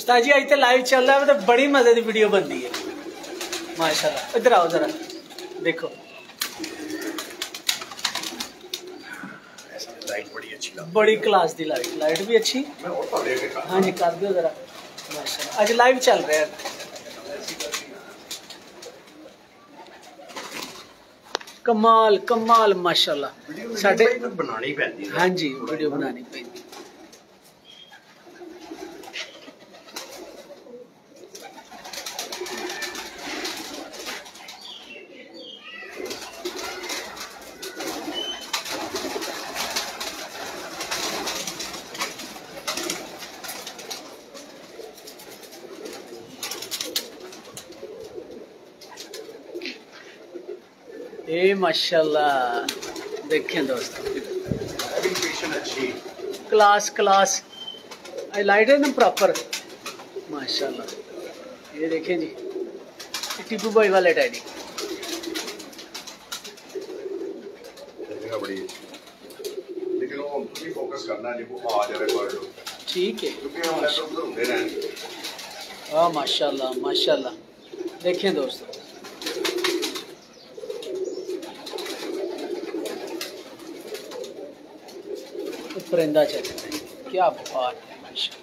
उस्ताद जी आज तो लाइव चल रहा है, मतलब बड़ी मजे की वीडियो बन रही है माशाल्लाह। इधर आओ जरा देखो, लाइट बड़ी अच्छी, बड़ी क्लास दी लाइट भी अच्छी। हाँ जी कर दो जरा माशाल्लाह। आज लाइव चल रहा है। कमाल कमाल माशाल्लाह। साडे बनानी पैंदी है। हाँ जी वीडियो बनानी पैंदी। ए माशाल्लाह देखें दोस्तों, अच्छी क्लास क्लास लाइट है ना प्रॉपर माशाल्लाह। ये देखें जी टीपू भाई वाले टैडी बड़ी, लेकिन वो भी फोकस करना है वो आ जाए वर्ड, ठीक है क्योंकि हम तो उधर होते रहेंगे। हाँ माशाल्लाह माशाल्लाह। देखें दोस्तों परिंदा चल रहा है, क्या बात है माशाल्लाह।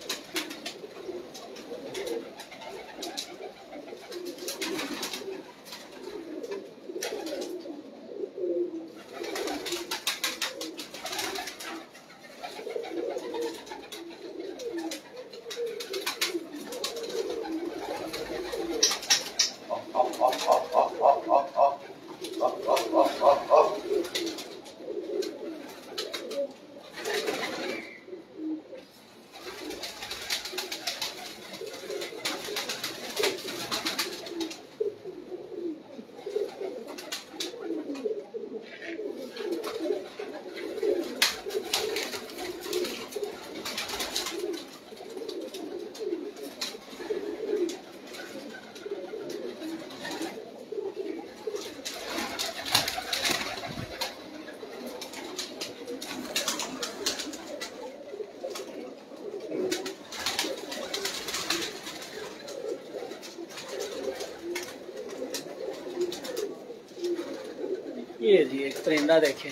ये जी एक परिंदा देखें,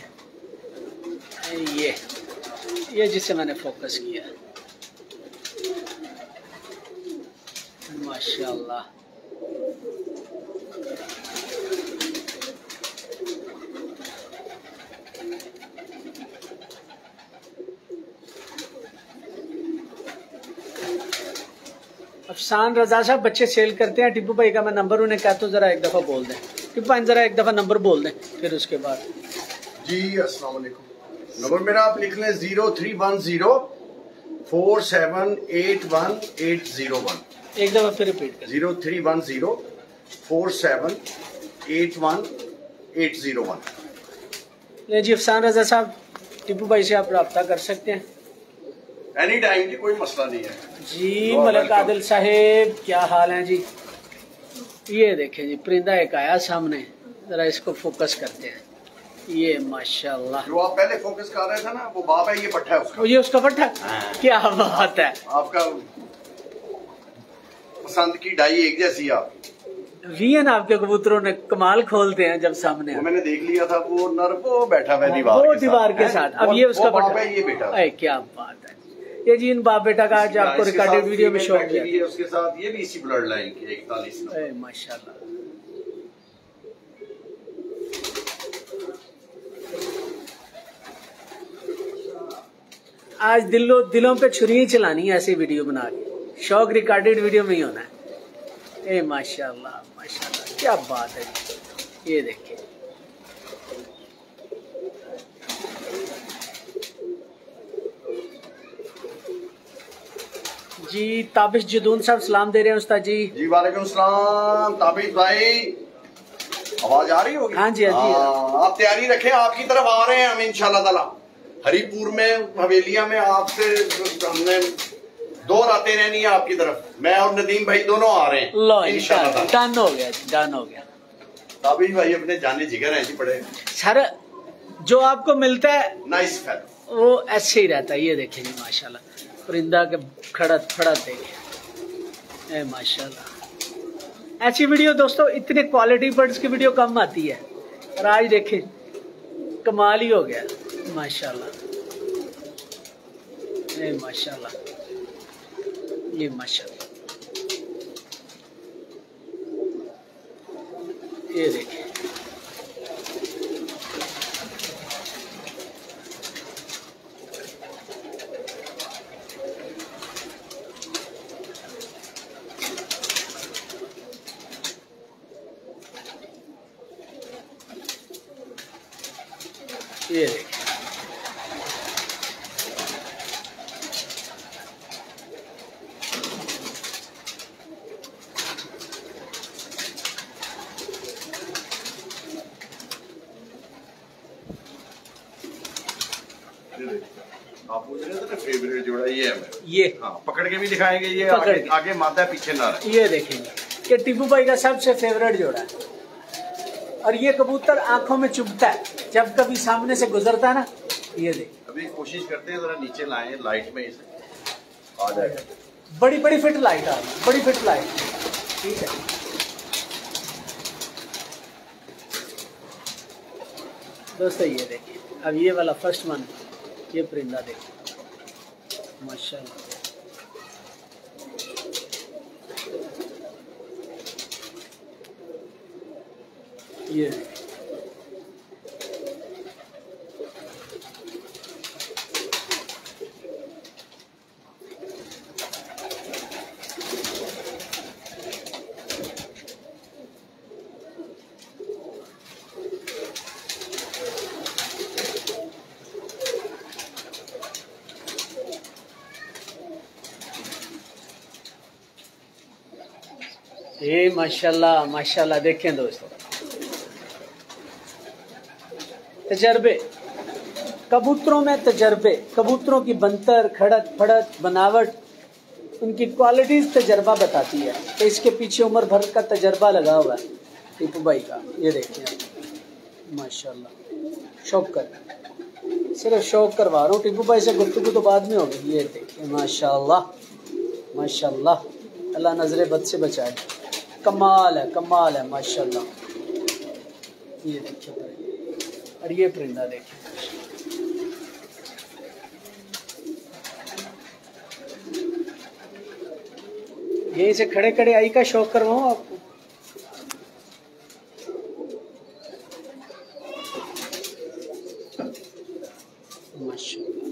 ये जिसे मैंने फोकस किया माशाल्लाह। अफसान रजा साहब बच्चे सेल करते हैं, टिप्पू भाई का मैं नंबर उन्हें कहता हूँ, जरा एक दफ़ा बोल दें। टिप्पू भाई जरा एक दफ़ा नंबर बोल दें, फिर उसके बाद जी अस्सलाम वालेकुम। नंबर मेरा आप लिख लें 031047818101। एक दफ़ा फिर रिपीट करें। 031047818101। जी अफसान रजा साहब टिप्पू भाई से आप रब्ता कर सकते हैं एनी टाइम की, कोई मसला नहीं है जी। मलिक आदिल साहेब क्या हाल है जी। ये देखें जी परिंदा एक आया सामने, जरा इसको फोकस करते हैं। ये माशाल्लाह जो आप पहले फोकस कर रहे थे ना, वो बाप है, ये पट्टा है उसका। ये उसका पट्टा, क्या बात है। आपका पसंद की डाई एक जैसी आप वीएन आपके कबूतरों ने कमाल खोलते हैं जब सामने। वो मैंने देख लिया था, वो नर वो बैठा हुआ दीवार के साथ। अब ये उसका पट्टा है, ये बेटा। क्या बात है। ये जी इन बाप बेटा का आज आपको रिकॉर्डेड वीडियो में शो किया है। उसके साथ ये भी इसी ब्लड लाइन की 41 नंबर माशाल्लाह। आज दिलों पे छुरी चलानी है, ऐसी वीडियो बना के। शौक रिकॉर्डेड वीडियो में ही होना है। ए माशाल्लाह माशाल्लाह क्या बात है। ये देखिए जी। ताबिश जदून साहब सलाम दे रहे हैं उस्ताद जी। जी वालेकुम सलाम ताबिश भाई, आवाज आ रही होगी? हाँ जी हाँ जी। आप तैयारी रखें, आपकी तरफ आ रहे हैं हम इंशाल्लाह ताला। हरिपुर में हवेलिया में आपसे हमने 2 रातें रहनी है आपकी तरफ। मैं और नदीम भाई दोनों आ रहे हैं इंशाल्लाह। डन हो गया डन हो गया। ताबिश भाई अपने जाने जिगर हैं जी बड़े। सर जो आपको मिलता है नाइस फेलो, वो ऐसे ही रहता है। ये देखेंगे माशाल्लाह परिंदा के खड़त खड़त देखे ए माशाल्लाह। ऐसी वीडियो दोस्तों, इतने क्वालिटी बर्ड्स की वीडियो कम आती है, और आज देखें कमाल ही हो गया माशाल्लाह। ए माशाल्लाह, ये माशाल्लाह, ये देखिए। ये देखिए, आप पूछ रहे थे ना फेवरेट जोड़ा ये है। ये हाँ, पकड़ के भी दिखाएंगे। ये पकड़ आगे, आगे मादा पीछे ना रहे। ये देखेंगे कि टीपू भाई का सबसे फेवरेट जोड़ा है, और ये कबूतर आंखों में चुभता है जब कभी सामने से गुजरता है ना। ये देख, अभी कोशिश करते हैं जरा नीचे लाएं, लाइट में इसे आ जाएगा। बड़ी बड़ी फिट लाइट आ रही, बड़ी फिट लाइट। ठीक है दोस्तों, ये देखिए। अब ये वाला फर्स्ट वन, ये परिंदा देखिए माशाल्लाह। ये माशाल्लाह माशाल्लाह। देखें दोस्तों, तजर्बे, कबूतरों में तजर्बे, कबूतरों की बनतर, खड़क फड़क, बनावट, उनकी क्वालिटीज तजर्बा बताती है। तो इसके पीछे उम्र भर का तजर्बा लगा हुआ है टीपू भाई का। ये देखिए माशाल्लाह, शौक कर, सिर्फ शौक करवा रहा हूँ। टीपू भाई से गुफ्तगू तो बाद में होगी। ये देखिए माशाल्लाह माशाल्लाह, अल्लाह नजरे बद से बचाए। कमाल है, कमाल है माशाल्लाह। ये देखिए, और ये परिंदा देखिए, यहीं से खड़े खड़े आई का शौक करवाऊं आपको। माशाल्लाह,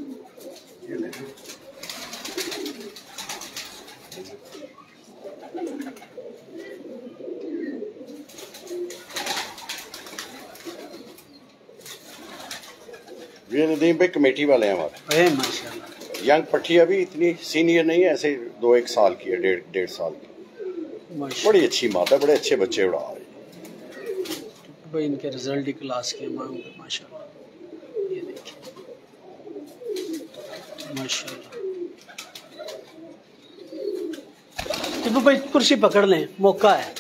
ये नदीम भाई कमेटी वाले हैं हमारे। माशाल्लाह। यंग पट्टी अभी इतनी सीनियर नहीं है, ऐसे 2-1 साल की है, डेढ़ साल की। बड़ी अच्छी माता, बड़े अच्छे बच्चे उड़ा रहे हैं भाई। इनके रिजल्ट ही क्लास के मांगे माशाल्लाह। ये देखिए माशाल्लाह। टीपू भाई कुर्सी पकड़ लें, मौका है।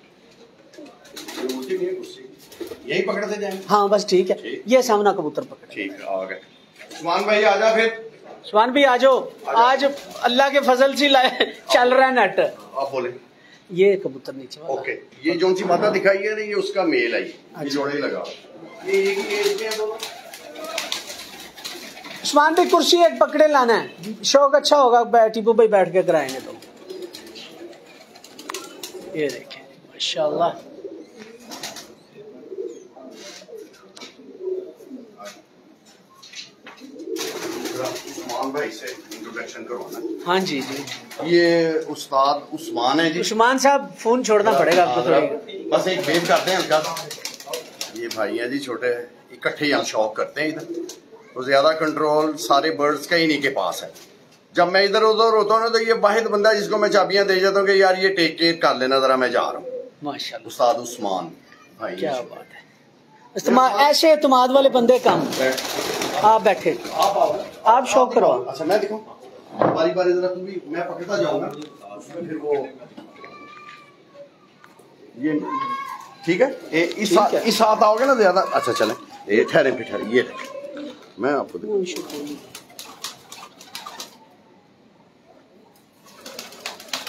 यही पकड़ते जाएं। हाँ बस ठीक है, ये सामना कबूतर पकड़। ठीक है, आ गए। सुभान भाई आ जा फिर। सुभान भाई आ जाओ, आज अल्लाह के फजल से चल रहा है नेट। आप बोले। ये कबूतर नीचे वाला। ओके, ये जो सी माता दिखाई है ना, ये उसका मेल है। ये जोड़े लगा, ये एक ही एज के हैं दोनों। सुभान भाई कुर्सी एक पकड़े लाना है, शौक अच्छा होगा। टीपू भाई बैठ के कराएंगे तो। ये देखें माशाल्लाह। उस्मान भाई से इंट्रोडक्शन करो ना। हाँ जी जी, ये उस्ताद उस्मान है जी। उस्मान साहब फोन छोड़ना पड़ेगा आपको थोड़ी। बस एक वेव करते हैं उनका। ये भाई हैं जी छोटे, इकट्ठे हम शौक करते हैं इधर। तो ज्यादा कंट्रोल सारे बर्ड्स का इन्हीं के पास है। जब मैं इधर उधर होता हूँ ना, तो ये वाहिद बंदा जिसको मैं चाबियां दे जाता हूँ कि यार ये टेक केयर कर लेना जरा, मैं जा रहा हूँ। माशाल्लाह, उस्ताद उस्मान भाई, क्या बात है। ऐसे एतमाद वाले बंदे कम। आप बैठे, आप शौक करो। अच्छा मैं दिखाऊं, बारी बारी जरा, तू भी, मैं पकड़ता जाऊंगा उसमें फिर वो ये ठीक है। इस हाथ आओगे ना ज्यादा। अच्छा चले, ये ठहरे पे ठहरे, ये मैं आपको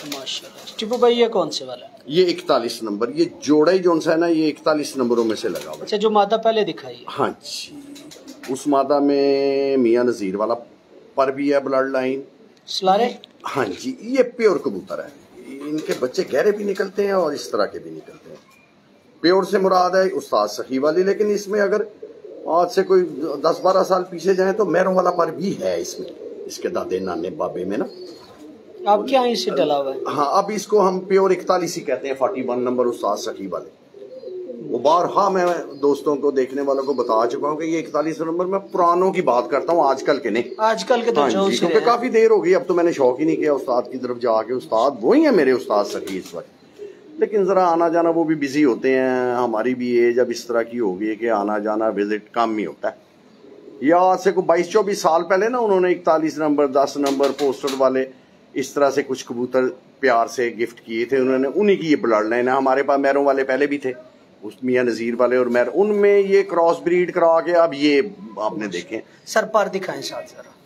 माशाल्लाह। टिपू भाई ये कौन से वाला? ये 41 नंबर, ये जोड़ा ही जोन सा है ना, ये 41 नंबरों में से लगा हुआ। अच्छा, जो मादा पहले दिखाई? हाँ जी, उस मादा में मियां नजीर वाला पर भी है, ब्लड लाइन सलारे। हाँ जी, ये प्योर कबूतर है, इनके बच्चे गहरे भी निकलते हैं और इस तरह के भी निकलते हैं। प्योर से मुराद है उस्ताद सखी वाली, लेकिन इसमें अगर आज से कोई 10-12 साल पीछे जाए तो मैरों वाला पर भी है इसमें, इसके दादे नाने बाबे में ना। आप क्या इसे डला हुआ है? हाँ, अब इसको हम प्योर 41 ही कहते हैं, 41 नंबर उस्ताद सखी वाले। वो बार हाँ, मैं दोस्तों को देखने वालों को बता चुका हूँ कि ये 41 नंबर, मैं पुरानों की बात करता हूँ, आजकल के नहीं। आजकल के तो हाँ जी, क्योंकि काफी देर हो गई, अब तो मैंने शौक ही नहीं किया उस्ताद की तरफ जाके। उस्ताद वो ही है मेरे उस्ताद सखी इस वक्त, लेकिन जरा आना जाना वो भी बिजी होते हैं, हमारी भी एज अब इस तरह की हो गई है कि आना जाना विजिट कम ही होता है। या आज से कोई 22-24 साल पहले ना उन्होंने 41 नंबर 10 नंबर पोस्टर वाले इस तरह से कुछ कबूतर प्यार से गिफ्ट किए थे उन्होंने, उन्हीं की ये ब्लड लाइन है। हमारे पास मैरों वाले पहले भी थे, उस मियां नजीर वाले और मैर, उनमें ये क्रॉस ब्रीड करा के अब ये आपने देखे। सर पर दिखाएं साथ जरा,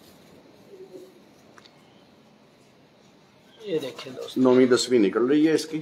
ये देखिए दोस्तों, 9वीं 10वीं निकल रही है इसकी,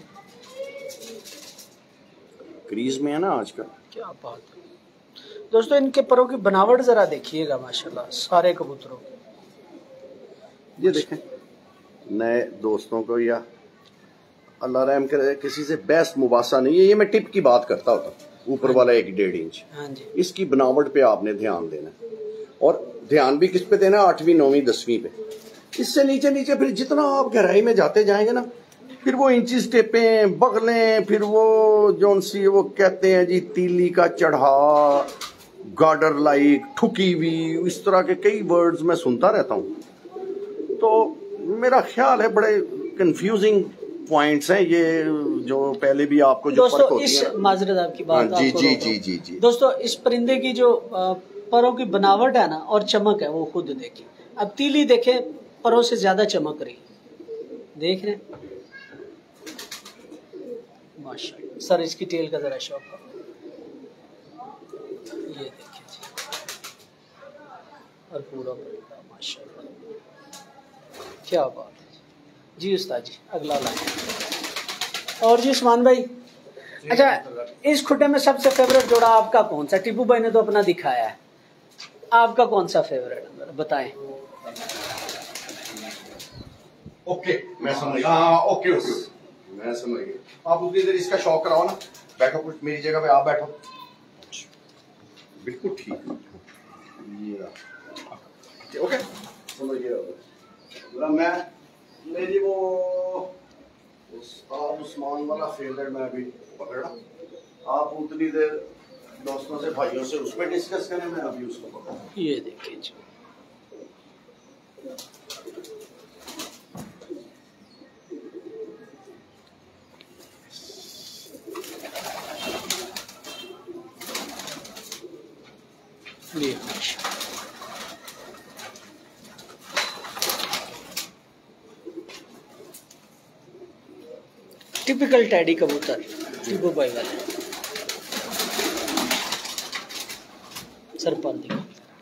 क्रीज में है ना आजकल। क्या बात है दोस्तों, इनके परों की बनावट जरा देखिएगा माशाल्लाह सारे कबूतरों। ये देखें, नए दोस्तों को या अल्लाह रहम करे किसी से बेस्ट मुबासा नहीं है, ये मैं टिप की बात करता होता, ऊपर वाला 1-1.5 इंच। हाँ जी, इसकी बनावट पे आपने ध्यान देना और ध्यान भी किस पे देना, 8वीं 9वीं 10वीं पे। इससे नीचे नीचे फिर जितना आप गहराई में जाते जाएंगे ना, फिर वो इंचिस टेपें बगलें, फिर वो जोन सी वो कहते हैं जी तीली का चढ़ा, गार्डर लाइक, ठुकी हुई, इस तरह के कई वर्ड्स मैं सुनता रहता हूँ। तो मेरा ख्याल है बड़े कंफ्यूजिंग पॉइंट्स हैं ये, जो पहले भी आपको जो फर्क होती है। माजरत आपकी बात जी जी जी जी जी दोस्तों, इस परिंदे की जो परों की बनावट है ना और चमक है वो खुद देखिए। अब तीली देखें, परों से ज्यादा चमक रही, देख रहे हैं माशाल्लाह। सर इसकी टेल का जरा शौक, ये देखिए जी, और पूरा परिंदा माशाल्लाह, क्या बात है जी। उस्ताद जी अगला लाइन। और जी उस्मान भाई, अच्छा इस खुटे में सबसे फेवरेट जोड़ा आपका कौन सा? टिपू भाई ने तो अपना दिखाया है, आपका कौन सा फेवरेट बताएं। ओके मैं समझ गया, हाँ ओके मैं समझ गया। आप उतनी देर इसका शौक कराओ ना, बैठो कुछ मेरी जगह पे, आप बैठो, बिल्कुल ठीक ये ओके समझ गया। मैं मेरी वो उस्मान वाला फेवरेट मैं अभी पकड़ा, आप उतनी देर दोस्तों से भाइयों से उसमें डिस्कस करें, मैं अभी उसको पकड़ा। ये देखिए जी, टिपिकल टैडी कबूतर टिपू भाई वाले। सर पर दिखा,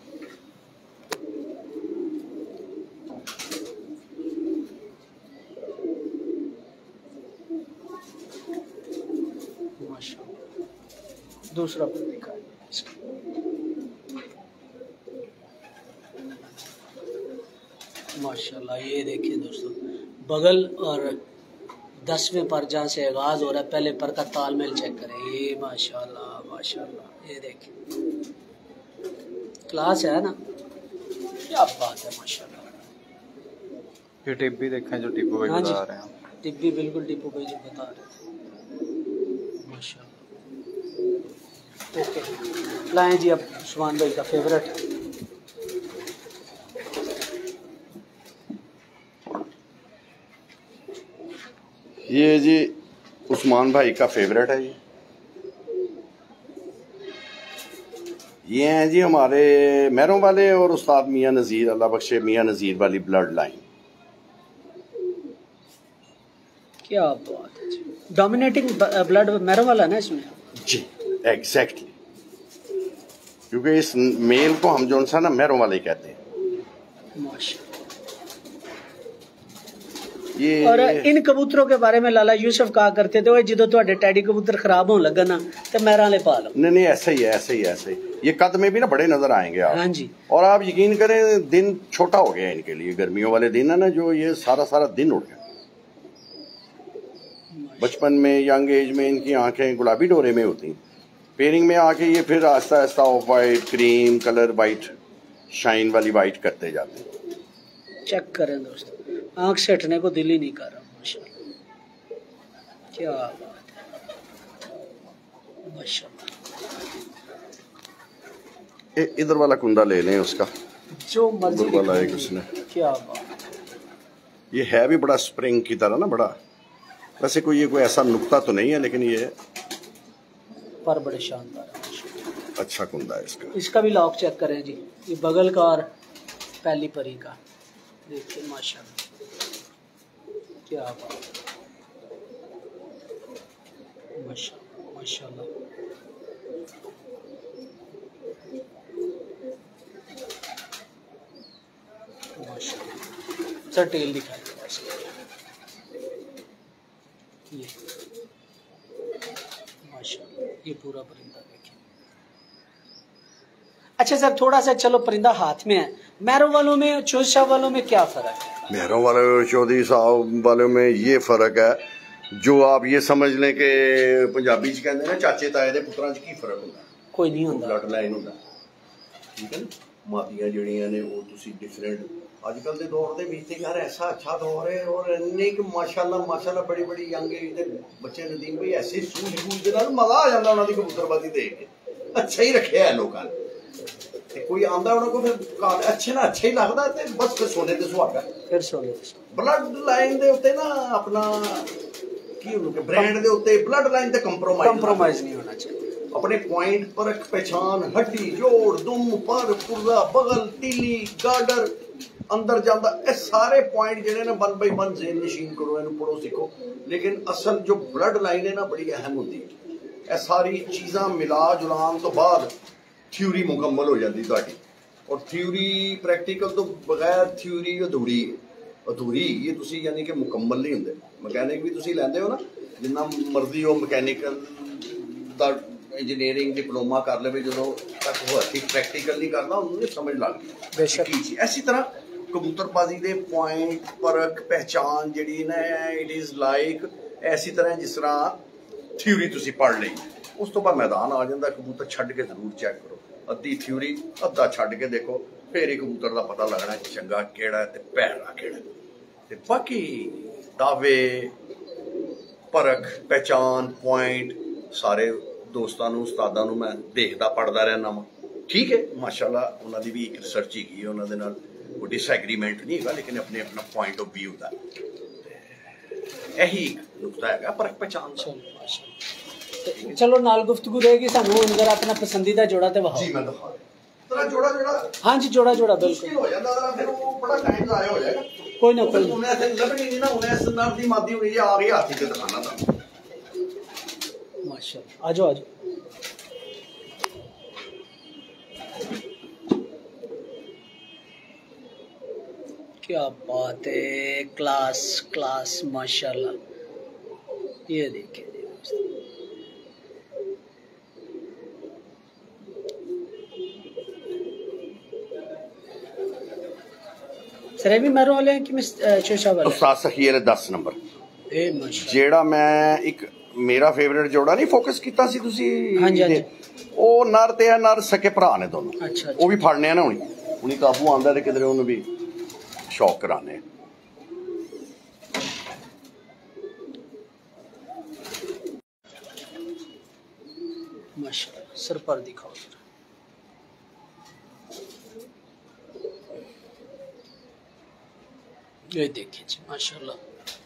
माशाल्लाह। दूसरा पर दिखा, माशाल्लाह। ये देखिए दोस्तों, बगल और 10वें पर जहाँ से आगाज हो रहा है, पहले पर का तालमेल चेक करें। ये माशाल्लाह माशाल्लाह, ये देखिए क्लास है ना, क्या बात है माशाल्लाह। ये टिप भी देखें जो टिपू भाई बता रहे हैं, टिप भी बिल्कुल टिपू भाई जो बता रहे थे माशाल्लाह। ओके लाएं जी, अब उस्मान भाई का फेवरेट। ये जी उस्मान भाई का फेवरेट है ये हैं जी हमारे मैरों वाले और उस्ताद मियां नज़ीर, अल्लाह बख्शे मियां नज़ीर वाली ब्लड लाइन। क्या बात है जी, डोमिनेटिंग ब्लड मैरों वाला ना इसमें जी, एग्जैक्टली, क्योंकि इस मेल को हम जो सा ना मैरों वाले कहते हैं। माशाल्लाह। ये और इन कबूतरों के बारे में लाला यूसुफ कहा करते थे जो ਤੁਹਾਡੇ टैडी कबूतर खराब होने लगा ना तो मैरा ले पा लो। नहीं ऐसा ही है, ऐसे ही ये कद में भी ना बड़े नजर आएंगे आप। हाँ जी। और आप यकीन करें दिन छोटा हो गया इनके लिए, गर्मियों वाले दिन है ना जो ये सारा दिन उड़ गया। बचपन में यंग एज में इनकी आंखें गुलाबी डोरे में होती, पेयरिंग में आके ये फिर आहिस्ता आहिस्ता off white, cream colour, white, shine वाली वाइट करते जाते हैं। चेक करें दोस्तों, आंख से हटने को दिल ही नहीं कर रहा। माशाल्लाह, क्या बात है, माशाल्लाह। इधर वाला कुंदा ले लें उसका, जो मर्जी वाला है उसने। क्या बात, ये है भी बड़ा स्प्रिंग की तरह ना, बड़ा वैसे कोई ऐसा नुक्ता तो नहीं है, लेकिन ये पर बड़े शानदार है, अच्छा कुंदा है इसका। इसका भी लॉक चेक करें जी, ये बगल का और पहली परी का देखिए माशाल्लाह, क्या बात, माशाल्लाह माशाल्लाह। माशाल्लाह सर टेल दिखाई दे ये माशाल्लाह, ये पूरा परिंदा देखिए। अच्छा सर थोड़ा सा चलो परिंदा हाथ में है, मैरों वालों में चौधरी साहब वालों में क्या फर्क है? मैरों वाले चौधरी साहब वालों में ये फर्क है जो आप ये समझ लें कि पंजाबी च कहते हैं चाचे ताए दे पुत्रां च की फर्क होंदा, कोई नहीं होंदा, ब्लड लाइन होंदा, ठीक है ना। मादियां जड़ियां ने वो तुसी डिफरेंट अजकल के दौर दे विच यार ऐसा अच्छा दौर है, और इन्ने कि माशाल्लाह बड़ी बड़ी यंग एज दे बच्चे नदीम भाई ऐसे सूझ दे नाल मजा आ जांदा उन्हां दी कबूतरबाजी देख के। अच्छा ही रखिया है लोकां ने, कोई आंदा उन्हां को फिर अच्छे ना अच्छा ही लगदा ते बस फिर सोने ते सुहागा, फिर सोने ब्लड लाइन दे उत्ते ना अपना की उन्होंने ब्रांड दे उत्ते ब्लड लाइन ते कंप्रोमाइज नहीं होना चाहिए। अपने पॉइंट परख पहचान, हड्डी जोड़, दुम, पर, पुर्जा, बगल, तीली, गार्डर अंदर जाता, ये सारे पॉइंट जिहड़े ने 1 बाय 1 ज़हन नशीन करो, इन्हू पढ़ो सीखो। लेकिन असल जो ब्लड लाइन है ना बड़ी अहम होती है, ये सारी चीज़ां मिला जुलान तो बाद थ्योरी मुकम्मल हो जाती तुहाडी। और थ्योरी प्रैक्टिकल तो बगैर थ्योरी अधूरी ये तुसी यानी कि मुकम्मल नहीं होंदे। मकैनिक भी तुसी लैंदे हो ना, जिन्ना मर्जी हो मैकेनिकल दा इंजीनियरिंग डिप्लोमा कर ले, जो तक वो ठीक प्रैक्टिकल नहीं करता उन्होंने समझ लग गई। इसी तरह कबूतरबाजी दे पॉइंट परख पहचान जिहड़ी ना इट इज़ लाइक ऐसी तरह जिस तरह थ्योरी तुसी पढ़ ली, उस तो बाद मैदान आ जाता, कबूतर छड्ड के जरूर चेक करो, अद्धी थ्योरी अद्धा छड्ड के देखो, फिर ही कबूतर का पता लगना चंगा केड़ा ते भैड़ा केड़ा। ते बाकी दावे परख पहचान पॉइंट सारे दोस्तों उस्तादां नूं मैं देखदा पढ़दा रहना वा, ठीक है माशाल्लाह उन्होंने भी एक रिसर्च ही की, उन्होंने नाल कोई डिसएग्रीमेंट नहीं है, लेकिन अपने अपना पॉइंट ऑफ व्यू का यही नुकता है परख पहचान। चलो नाल गुफ्तगू रहेगी, सानू अंदर अपना पसंदीदा जोड़ा ते वहां जी मैं दिखा तेरा जोड़ा हाँ जी जोड़ा बिल्कुल हो जाता, फिर वो बड़ा टाइम जाया हो जाएगा। कोई ना कोई उन्हें ऐसे लभनी नहीं ना, उन्हें इस नर दी मादी हुई आ गई हाथी के दिखाना था। माशाल्लाह आजो क्या बात है, क्लास माशाल्लाह। ये देखिए सर भी मैरों वाले कि चोशा वाले उस्ताद सखीर 10 नंबर जेड़ा मैं एक मेरा फेवरेट जोड़ा नहीं फोकस किया सी तुसी, हाँ जी ओ नर ते नर सके भरा ने दोनों। अच्छा वो भी फड़ने ना हुनी काबू आंदा ते किधरे उन्हें भी शौक कराने। माशाल्लाह सर पर दिखाओ, ये देखिए जी माशाल्लाह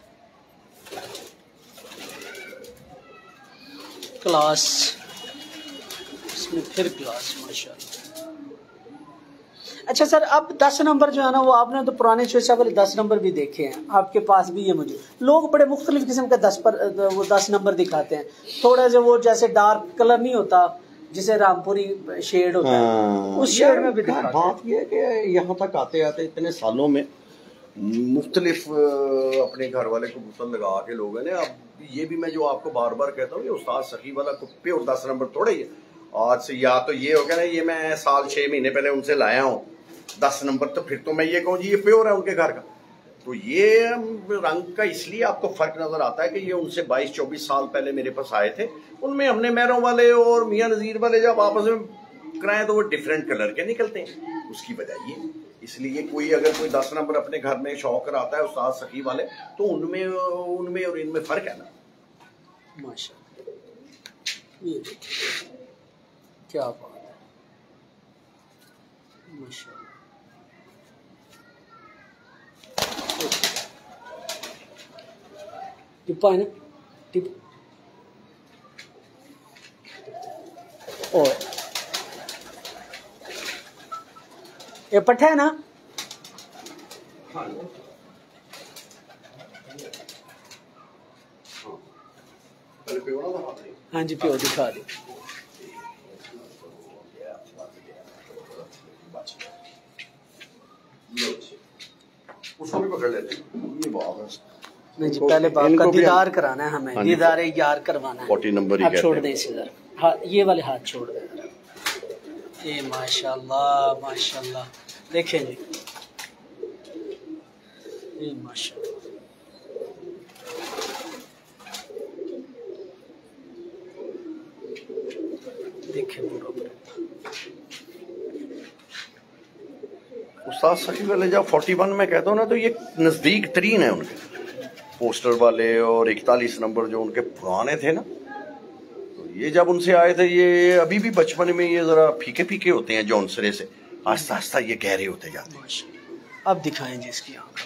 क्लास, इसमें फिर क्लास माशाल्लाह। अच्छा सर अब 10 नंबर जो है ना वो आपने तो पुराने चोशा वाले 10 नंबर भी देखे हैं, आपके पास भी ये मुझे लोग बड़े मुख्तलिफ किस्म का 10 नंबर दिखाते हैं, थोड़ा जो वो जैसे डार्क कलर नहीं होता जिसे रामपुरी शेड होता है, उस शेड में भी दिखाते हैं। बात ये है कि यहाँ तक आते आते इतने सालों में मुख्तलिफ अपने घर वाले कबूतर लगा के लोगों ने। अब ये भी मैं जो आपको बार बार कहता हूँ, ये उस्ताद सखी वाला कुप्पे और 10 नंबर थोड़े ही आज से, या तो ये हो गया ना, ये मैं साल 6 महीने पहले उनसे लाया हूँ 10 नंबर, तो फिर तो मैं ये कहूँ जी ये प्योर है उनके घर का। तो ये रंग का इसलिए आपको फर्क नजर आता है कि ये उनसे 22-24 साल पहले मेरे पास आए थे, उनमें हमने मैरों वाले और मियाँ नजीर वाले जब आपस में कराएं तो वो डिफरेंट कलर के निकलते हैं, उसकी वजह ये। इसलिए कोई अगर कोई 10 नंबर अपने घर में शौक कराता है उस्ताद सखी वाले, तो उनमें और इनमें फर्क है ना। माशाल्लाह, ये देखिए क्या बात है, माशाल्लाह। टिप्पा है ना, टिप और ये पट्टा है ना। हाँ जी, प्यो दिखा दे। उसको भी पकड़ लेते हैं, ये बात है। नहीं जी, पहले बाप का दीदार कराना है हमें, दीदार यार करवाना है। 40 नंबर ही हाथ छोड़ दे इसे जरा, हाँ ये वाले हाथ छोड़ दे। ये माशाल्लाह माशाल्लाह, देखें जी, ये माशाल्लाह, देखें बरोबर। उस्ताद सखी वाले जब 41 में कहता हूँ ना, तो ये नजदीक तरीन है उनके पोस्टर वाले, और 41 नंबर जो उनके पुराने थे ना, तो ये जब उनसे आए थे, ये अभी भी बचपन में ये जरा फीके फीके होते हैं जौनसरे से, आस्ता आस्ता ये गहरे होते जाते हैं। अब दिखाएं जी इसकी आंख।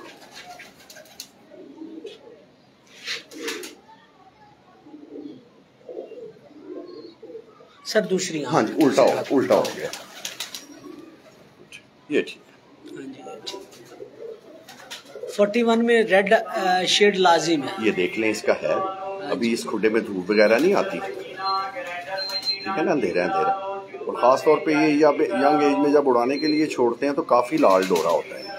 सर दूसरी आंख। हाँ जी, उल्टा हो गया, ये ठीक है। 41 में रेड शेड लाजिम है। ये देख लें, इसका है अभी इस खुडे में धूप वगैरह नहीं आती, ठीक है ना, अंधेरा अंधेरा। और खास तौर पे ये यंग एज में जब उड़ाने के लिए छोड़ते हैं तो काफी लाल डोरा होता है।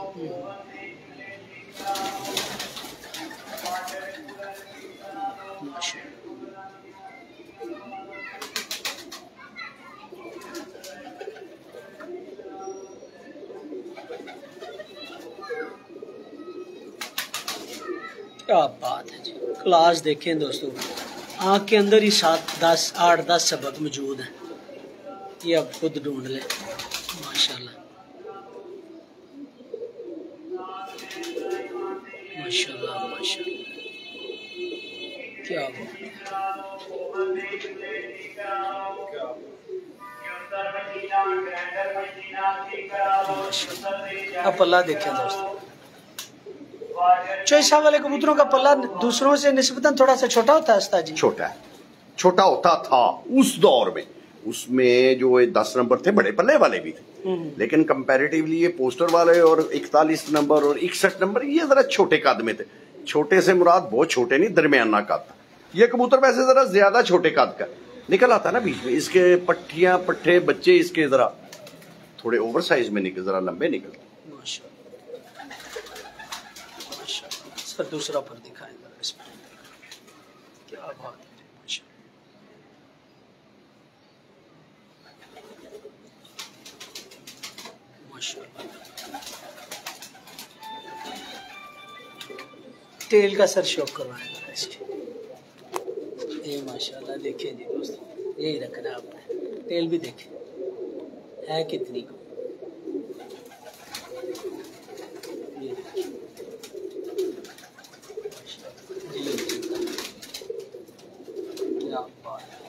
क्या बात है जी, क्लास देखें दोस्तों, आँख के अंदर ही 8-10 सबक मौजूद हैं, ये अब खुद ढूंढ लें। माशाल्लाह माशाल्लाह माशाल्लाह, क्या बात है। अब पल्ला देखें दोस्तों, चौसा वाले कबूतरों का पल्ला दूसरों से निस्बतन थोड़ा सा छोटा होता है उस्ताद जी। छोटा होता था उस दौर में, उसमें जो 10 नंबर थे बड़े पल्ले वाले भी थे, लेकिन कंपैरेटिवली ये पोस्टर वाले और 41 नंबर और 61 नंबर ये जरा छोटे कद में थे। छोटे से मुराद बहुत छोटे नहीं, दरमियाना कद। ये कबूतर वैसे जरा ज्यादा छोटे कद का निकल आता ना बीच में, इसके पट्टियां पट्टे बच्चे इसके जरा थोड़े ओवर साइज में निकल, जरा लंबे निकलते। सर दूसरा पर दिखाएं इसमें, क्या बात है, माशाल्लाह। टेल का सर शौक करवाएंगे इसकी, ये माशाल्लाह देखें जी दोस्तों, यही रखना है आपने। टेल भी देखें है कितनी को, क्या बात है।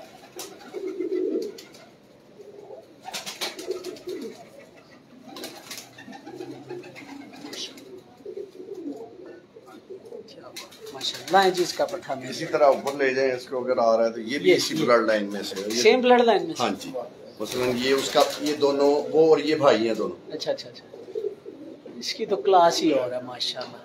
माशाल्लाह जी, इसका पट्टा में इसी तरह ऊपर ले जाएं इसको, अगर आ रहा है तो ये भी इसी ब्लड लाइन में से, सेम ब्लड लाइन में से। हाँ जी, मसलन ये उसका, ये दोनों वो और ये भाई हैं दोनों। अच्छा अच्छा अच्छा, इसकी तो क्लास ही और है माशाल्लाह।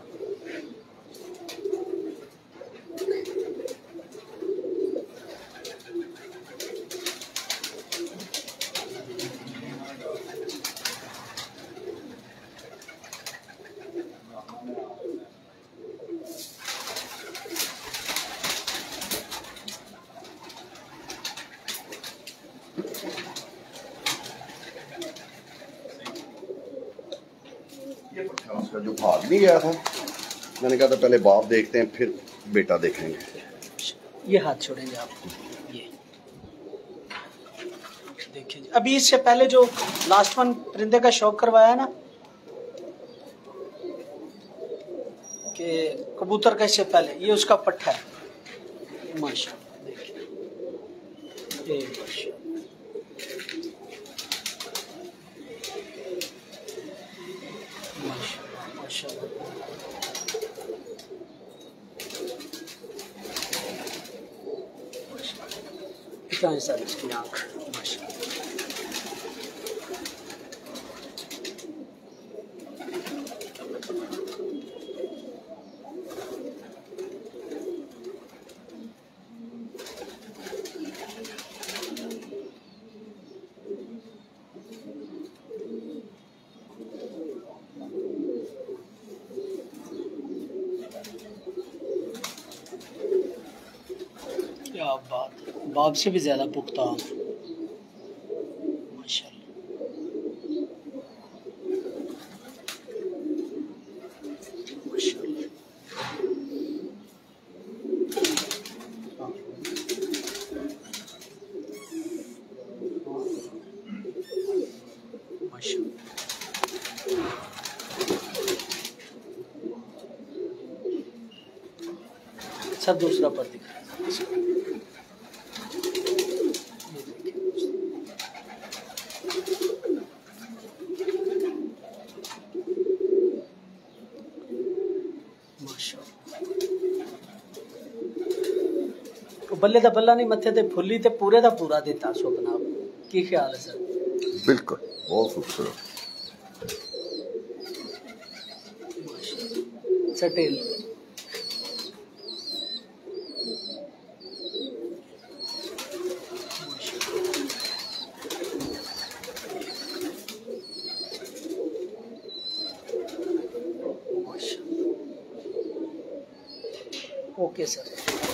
जो भाग नहीं गया था, मैंने कहा था पहले बाप देखते हैं फिर बेटा देखेंगे। ये हाथ छोड़ेंगे आप, ये देखिए। अभी इससे पहले जो लास्ट वन परिंदे का शौक करवाया ना, कि कबूतर का, इससे पहले ये उसका पट्टा है। माशाल्लाह देखिए, ये माशाल्लाह माशाल्लाह। कितना है सर इसकी आँख, माशाल्लाह। क्या बात, बाप से भी ज्यादा पुख्ता माशाल्लाह। माशाल्लाह माशाल्लाह। सब दूसरा पर दिख रहा है। बल्ले दा बल्ला नहीं, मत्थे ते फुल्ली ते पूरे दा पूरा देता सो जनाब। की ख्याल है सर? बिल्कुल, बहुत खूबसूरत। Subtle okay sir.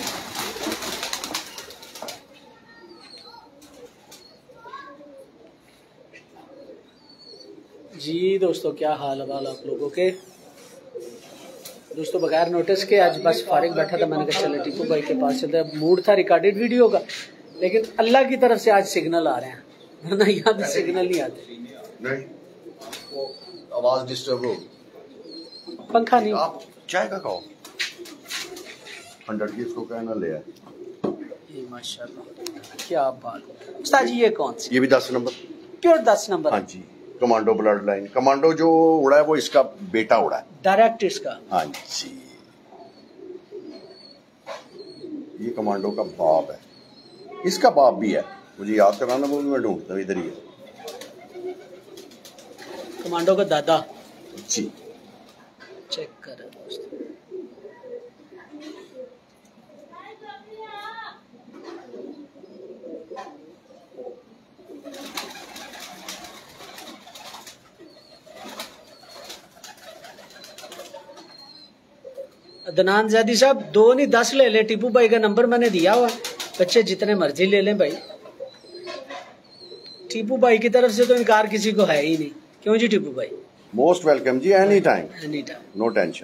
जी दोस्तों, क्या हाल वाल आप लोगों के? दोस्तों बगैर नोटिस के आज बस फारिग बैठा था, मैंने कहा चलो टीपू भाई के पास चलते। मूड था रिकॉर्डेड वीडियो का, लेकिन अल्लाह की तरफ से आज सिग्नल आ रहे हैं, वरना यहाँ पे सिग्नल नहीं आते। नहीं, वो आवाज डिस्टर्ब होगी। पंखा नहीं, आप चाय का खाओ। 100 की इसको कहना ले आए। ये माशाल्लाह, क्या बात। उस्ताद जी ये कौन सी? ये भी 10 नंबर, प्योर 10 नंबर। हाँ जी, कमांडो ब्लड लाइन। कमांडो जो उड़ा है वो इसका बेटा उड़ा है, डायरेक्ट इसका। हाँ जी, ये कमांडो का बाप है, इसका बाप भी है, मुझे याद कराना, वो भी मैं ढूंढता हूँ, इधर ही है। कमांडो का दादा जी, चेक कर दोस्तों। अदनान ज़ैदी साहब 2 नहीं 10 ले ले, टीपू भाई का नंबर मैंने दिया हुआ, बच्चे जितने मर्जी ले लें भाई। टीपू भाई की तरफ से तो इनकार किसी को है ही नहीं, क्यों जी टीपू भाई? मोस्ट वेलकम जी, any time, any time, no tension.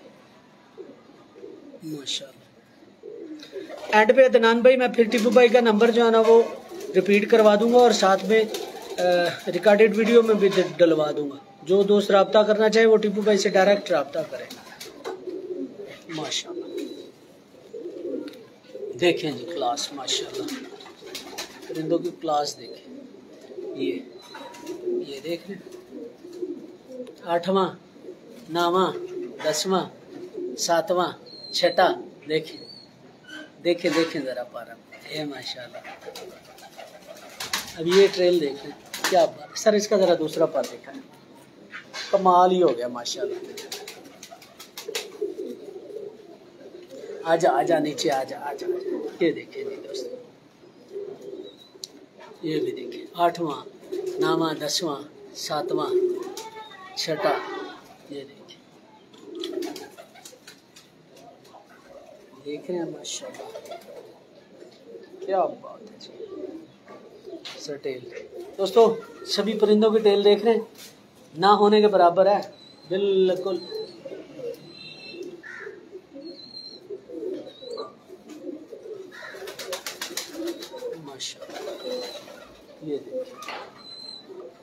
माशाल्लाह। एंड पे अदनान भाई मैं फिर टीपू भाई का नंबर जो है ना वो रिपीट करवा दूंगा, और साथ में रिकॉर्डेड वीडियो में भी डलवा दूंगा। जो दोस्त रब्ता करना चाहे वो टीपू भाई से डायरेक्ट रब्ता करें। माशाल्लाह देखें जी, क्लास माशाल्लाह, परिंदों की क्लास देखें। ये देख रहे, 8वां, 9वां, 10वां, 7वां, 6वां, देखें देखें देखें जरा पारा, ये माशाल्लाह। अब ये ट्रेल देखें, क्या बात सर, इसका जरा दूसरा पार देखा है, कमाल ही हो गया माशाल्लाह। आजा आजा नीचे, आजा आजा, ये देखिए जी दोस्तों, ये भी देखिए, 8वां, 9वां, 10वां, 7वां, 6वां, ये देखिए, देख रहे हैं माशाल्लाह, क्या बात है जी। सर टेल दोस्तों, सभी परिंदों की टेल देख रहे हैं, ना होने के बराबर है बिल्कुल।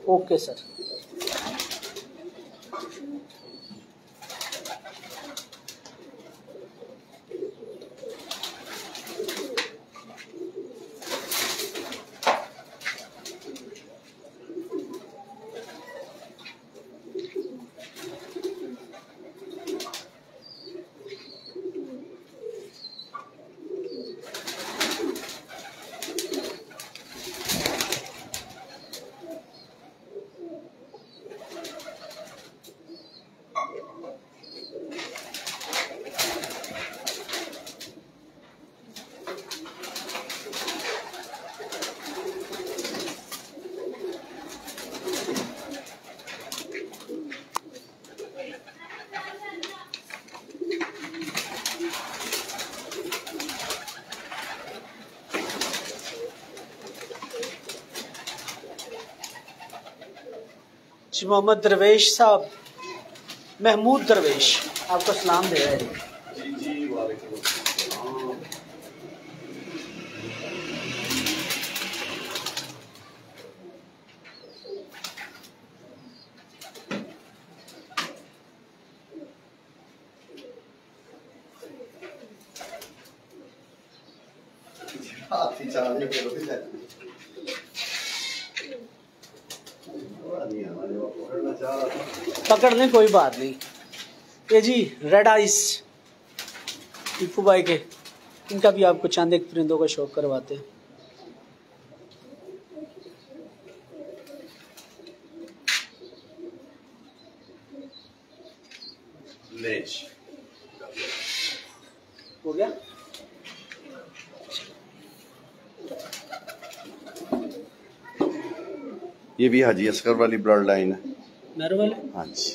Okay sir. जी मोहम्मद दरवेश साहब, महमूद दरवेश आपको सलाम दे रहे हैं। जी जी वालेकुम अस्सलाम। हाथी चालने के रोटी जाती पकड़ लें, कोई बात नहीं। ये जी रेड आइस टीपू भाई के, इनका भी आपको चंद एक परिंदों का शौक करवाते हैं। लेच हो गया। ये भी हाजी असगर वाली ब्लड लाइन है। मेरे वाले? हाँ जी,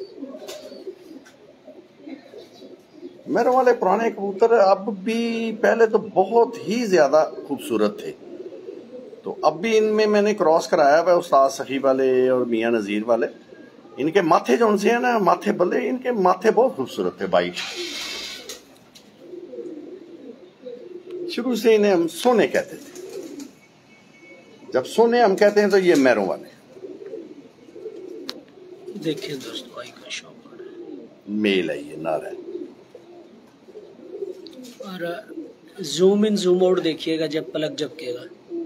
मेरे वाले पुराने कबूतर अब भी पहले तो बहुत ही ज्यादा खूबसूरत थे, तो अब भी इनमें मैंने क्रॉस कराया हुआ उस्ताद सखी वाले और मियां नजीर वाले। इनके माथे जो उनसे है ना, माथे बल्ले, इनके माथे बहुत खूबसूरत थे भाई। शुरू से इन्हें हम सोने कहते थे। जब सोने हम कहते हैं तो ये मैरों वाले। देखिए दोस्तों, आई का शौक मेल है, ये नर है। और जूम इन जूम आउट देखिएगा जब पलक झपकेगा।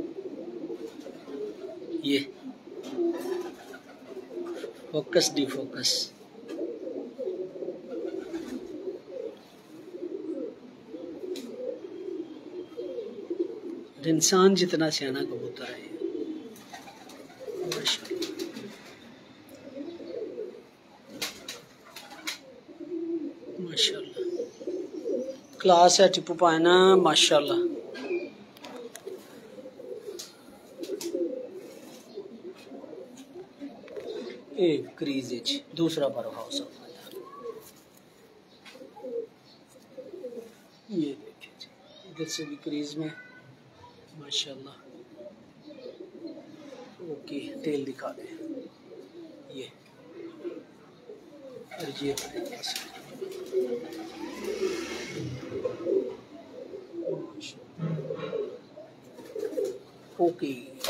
ये फोकस डिफोकस। इंसान जितना सियाना कबूतर है। माशाल्लाह क्लास है टिप्पू पायना, माशाल्लाह। एक क्रीज दूसरा पर हाउस ये देखिए जी, इधर से भी क्रीज में माशाल्लाह। ओके, टेल दिखा दें ये, और ये ओके।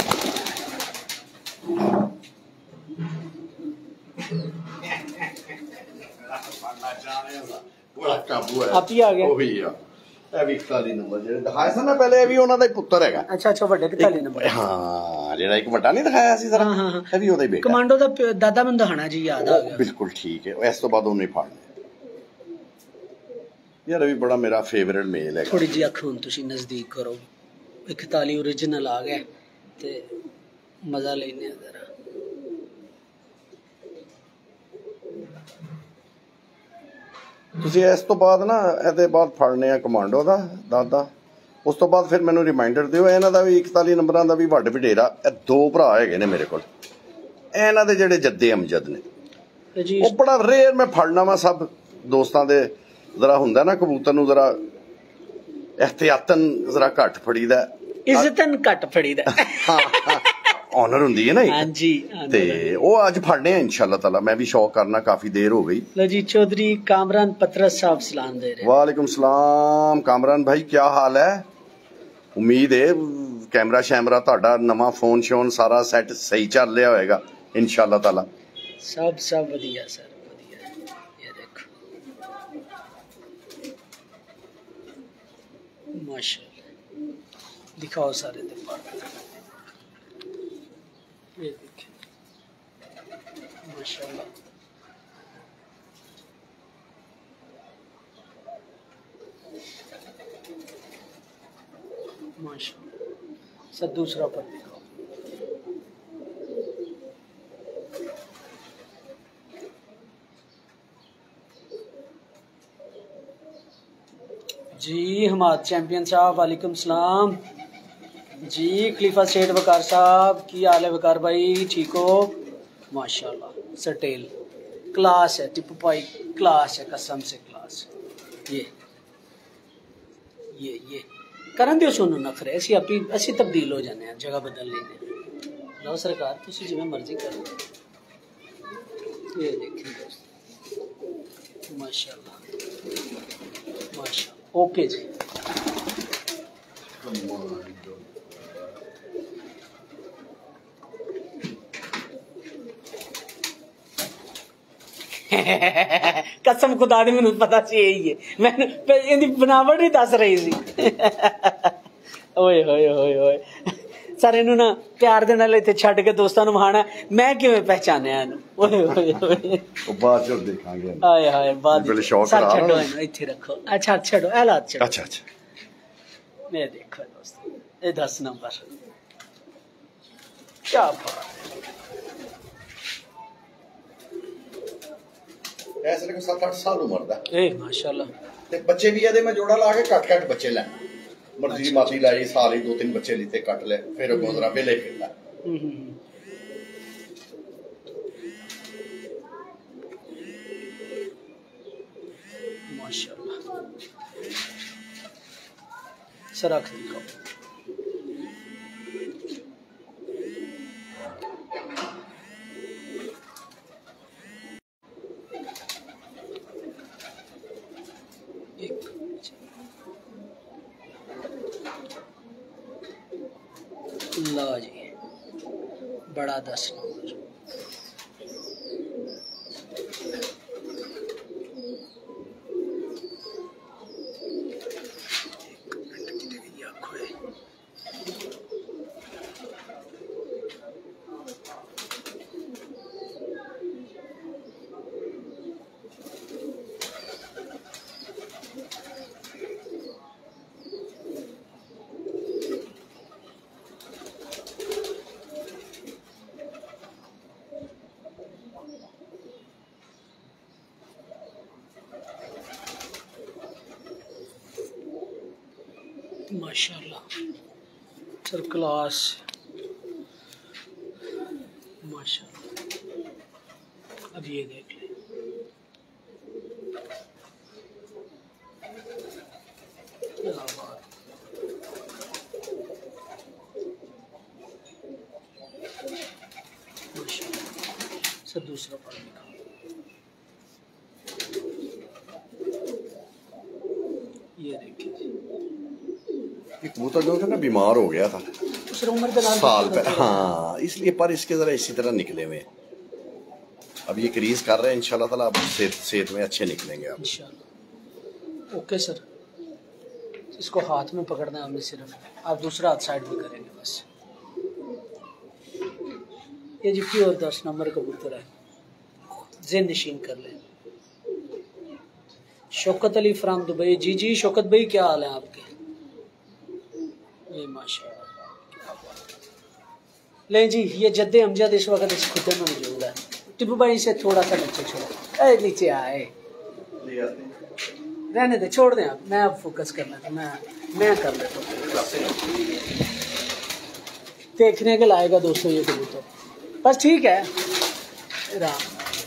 आप ही आ गए। ਨੰਬਰ ਜਿਹੜੇ ਦਿਖਾਇਆ ਸੀ ਨਾ ਪਹਿਲੇ, ਇਹ ਵੀ ਉਹਨਾਂ ਦਾ ਹੀ ਪੁੱਤਰ ਹੈਗਾ। ਅੱਛਾ ਅੱਛਾ, ਵੱਡੇ 41 ਨੰਬਰ। ਹਾਂ, ਜਿਹੜਾ ਇੱਕ ਵੱਡਾ ਨਹੀਂ ਦਿਖਾਇਆ ਸੀ ਜ਼ਰਾ, ਇਹ ਵੀ ਉਹਦਾ ਹੀ ਬੇਟਾ। ਕਮਾਂਡੋ ਦਾ ਦਾਦਾ ਮੈਨੂੰ ਦਿਖਾਣਾ ਜੀ, ਯਾਦ ਆ ਗਿਆ। ਬਿਲਕੁਲ ਠੀਕ ਹੈ, ਇਸ ਤੋਂ ਬਾਅਦ ਉਹਨੇ ਹੀ ਫੜਨਾ। ਯਾਰ ਇਹ ਵੀ ਬੜਾ ਮੇਰਾ ਫੇਵਰਿਟ ਮੇਲ ਹੈ। ਥੋੜੀ ਜਿਹੀ ਅੱਖ ਹੁਣ ਤੁਸੀਂ ਨਜ਼ਦੀਕ ਕਰੋ। 41 ओरिजिनल आ गए ਤੇ ਮਜ਼ਾ ਲੈਣੇ ਜ਼ਰਾ। ਤੁਸੀਂ ਇਸ ਤੋਂ ਬਾਅਦ ਨਾ ਇਹਦੇ ਬਾਅਦ ਫੜਨੇ ਆ ਕਮਾਂਡੋ ਦਾ ਦਾਦਾ। ਉਸ ਤੋਂ ਬਾਅਦ ਫਿਰ ਮੈਨੂੰ ਰਿਮਾਈਂਡਰ ਦਿਓ, ਇਹਨਾਂ ਦਾ ਵੀ 41 ਨੰਬਰਾਂ ਦਾ ਵੀ ਵੱਡ ਵਡੇਰਾ। ਇਹ ਦੋ ਭਰਾ ਹੈਗੇ ਨੇ ਮੇਰੇ ਕੋਲ, ਇਹਨਾਂ ਦੇ ਜਿਹੜੇ ਜੱਦੇ ਅਮਜਦ ਨੇ, ਉਹ ਬੜਾ ਰੇਅਰ ਮੈਂ ਫੜਨਾ ਵਾ। ਸਭ ਦੋਸਤਾਂ ਦੇ ਜ਼ਰਾ ਹੁੰਦਾ ਨਾ ਕਬੂਤਰ ਨੂੰ ਜ਼ਰਾ एहतियातन जरा घट फड़ीदा, इज्जतन घट फड़ीदा। ऑनर हुंदी है ना। हाँ जी, ते वो अज फड़ने हैं इंशाअल्लाह ताला। मैं भी शौक करना, काफी देर हो गई। लो जी, चौधरी कामरान पतरस साहब सलाम दे रहे। वालेकुम सलाम कामरान भाई, क्या हाल है? उम्मीद है कैमरा शैमरा तुहाडा नवा फोन शोन सारा सैट सही चल रहा होएगा। इंशाल्लाह ताला। सब बढ़िया सर, बढ़िया। ये देखो माशाल्लाह, दिखाओ सारे डिपार्टमेंट। ये देखिए माशाल्लाह। माशाल्लाह सर, दूसरा पर दिखाओ। जी हमाद चैंपियन साहब, वालेकुम सलाम जी। खलीफा सेठ वकार साहब, की हाल है वकार भाई, ठीक हो? माशाल्लाह सटेल क्लास है, टिप्पू भाई क्लास है, कसम से क्लास। ये करन दियो सोनू नखरे, असी तब्दील हो जाने हैं, जगह बदल लेने। लो सरकार, तुसी जिवें मर्जी करो। ये देखिए दोस्त, माशाल्लाह माशाल्लाह। ओके जी। कसम खुदा दी मैनू पता सी यही है, मैंने इहदी बनावट ही दस रही सी। ओए होए होए होए सर, इनू ना प्यार दे नाल इत्थे छड्ड के दोस्तां नू मारना, मैं किवें पहचानिया इनू? ओए होए होए, बाद च देखांगे। हाय हाय, बाद बड़े शौक सर रहा छड्डो ना। इनू, इत्थे रखो। अच्छा छड्डो, ए लात छड्डो। अच्छा अच्छा, ये देखो दोस्तों, ये 10 नंबर, क्या बात है। ऐसे को 7-8 साल उम्र दा ए माशाल्लाह। ते बच्चे भी ਇਹਦੇ मैं जोड़ा ला के कट बच्चे ले मर्जी माती लाई, साल 2-3 बच्चे लीते कट ले, फिर गोदरा बेले फिरदा। माशाल्लाह सर, रख दिखाओ। लो जी, बड़ा 10 नंबर। माशाल्लाह सर, क्लास माशाल्लाह। अब ये देख ले, क्या बात। माशाल्लाह सर, दूसरा पढ़ दिखाओ। ये देखिए, कबूतर जो था ना बीमार हो गया था साल पहले, हाँ, इसलिए पर इसके जरा इसी तरह निकले हुए। अब ये क्रीज कर रहे हैं इंशाल्लाह ताला, अब सेहत में अच्छे निकलेंगे आप इंशाल्लाह। ओके सर, इसको हाथ में पकड़ना है हमने सिर्फ, आप दूसरा हाथ साइड में करेंगे बस। ये जी प्योर 10 नंबर कबूतर है, ज़ेन नशीन कर ले। शौकत अली फ्राम दुबई, जी जी शौकत भाई, क्या हाल है आपके? ये माशाल्लाह। ले जी, ये जद्दे अमजद इस वक्त इस खुदे में मौजूद है। टिप्पू भाई से थोड़ा सा नीचे छोड़ो, नीचे आए, रहने दे, छोड़ दें आप, मैं अब फोकस करना था, मैं कर लेता हूँ। देखने के लाएगा दोस्तों ये कबूतर, बस ठीक है। राम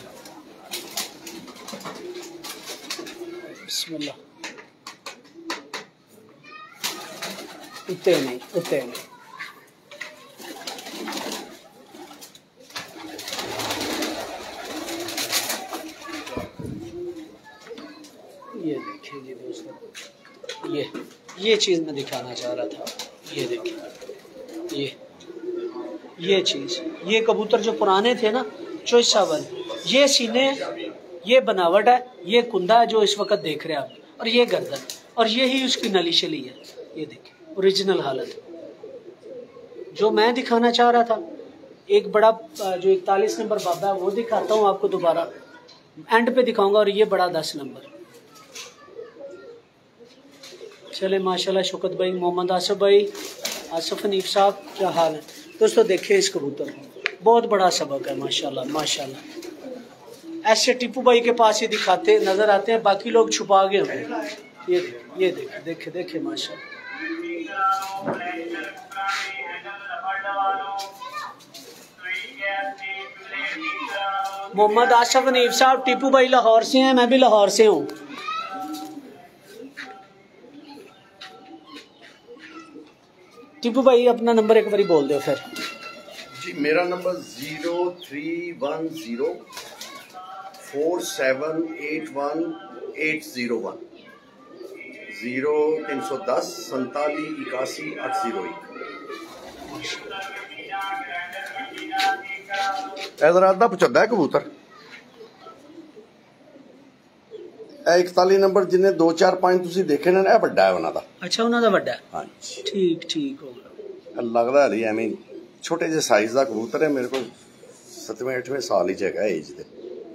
बिस्मिल्लाह, उतने नहीं, उतने नहीं। ये देखिए जी दोस्तों, ये चीज़ मैं दिखाना चाह रहा था। ये देखिए, ये चीज़ ये कबूतर जो पुराने थे ना, चॉइस चावल, ये सीने, ये बनावट है, ये कुंदा है जो इस वक्त देख रहे हैं आप, और ये गर्दन, और ये ही उसकी नली शली है। ये देखिए ओरिजिनल हालत जो मैं दिखाना चाह रहा था। एक बड़ा जो 41 नंबर बाबा है वो दिखाता हूँ आपको, दोबारा एंड पे दिखाऊंगा, और ये बड़ा 10 नंबर। चले माशाल्लाह, शौकत भाई, मोहम्मद आसिफ भाई, आसिफ हनीफ साहब, क्या हाल है दोस्तों। देखिए इस कबूतर को, बहुत बड़ा सबक है माशाल्लाह माशाल्लाह। ऐसे टीपू भाई के पास ही दिखाते नजर आते हैं, बाकी लोग छुपा गए होंगे। ये देखे देखे माशाल्लाह। मोहम्मद आसिफ हनीफ साहब, टीपू भाई लाहौर से हैं, मैं भी लाहौर से हूँ। टीपू भाई अपना नंबर एक बारी बोल दो फिर। जी मेरा नंबर 03104781 0310 47 81 801। इधर आधा पचदा है कबूतर। 41 नंबर जिन्हें 2 4 5 तुसी देखे ने, बड़ा है उन्होंने। अच्छा उन्होंने बड़ा है। हाँ ठीक ठीक हो गया। लगता है एवं छोटे जे साइज का कबूतर है, मेरे को 7वें 8वें साल ही है एज दे।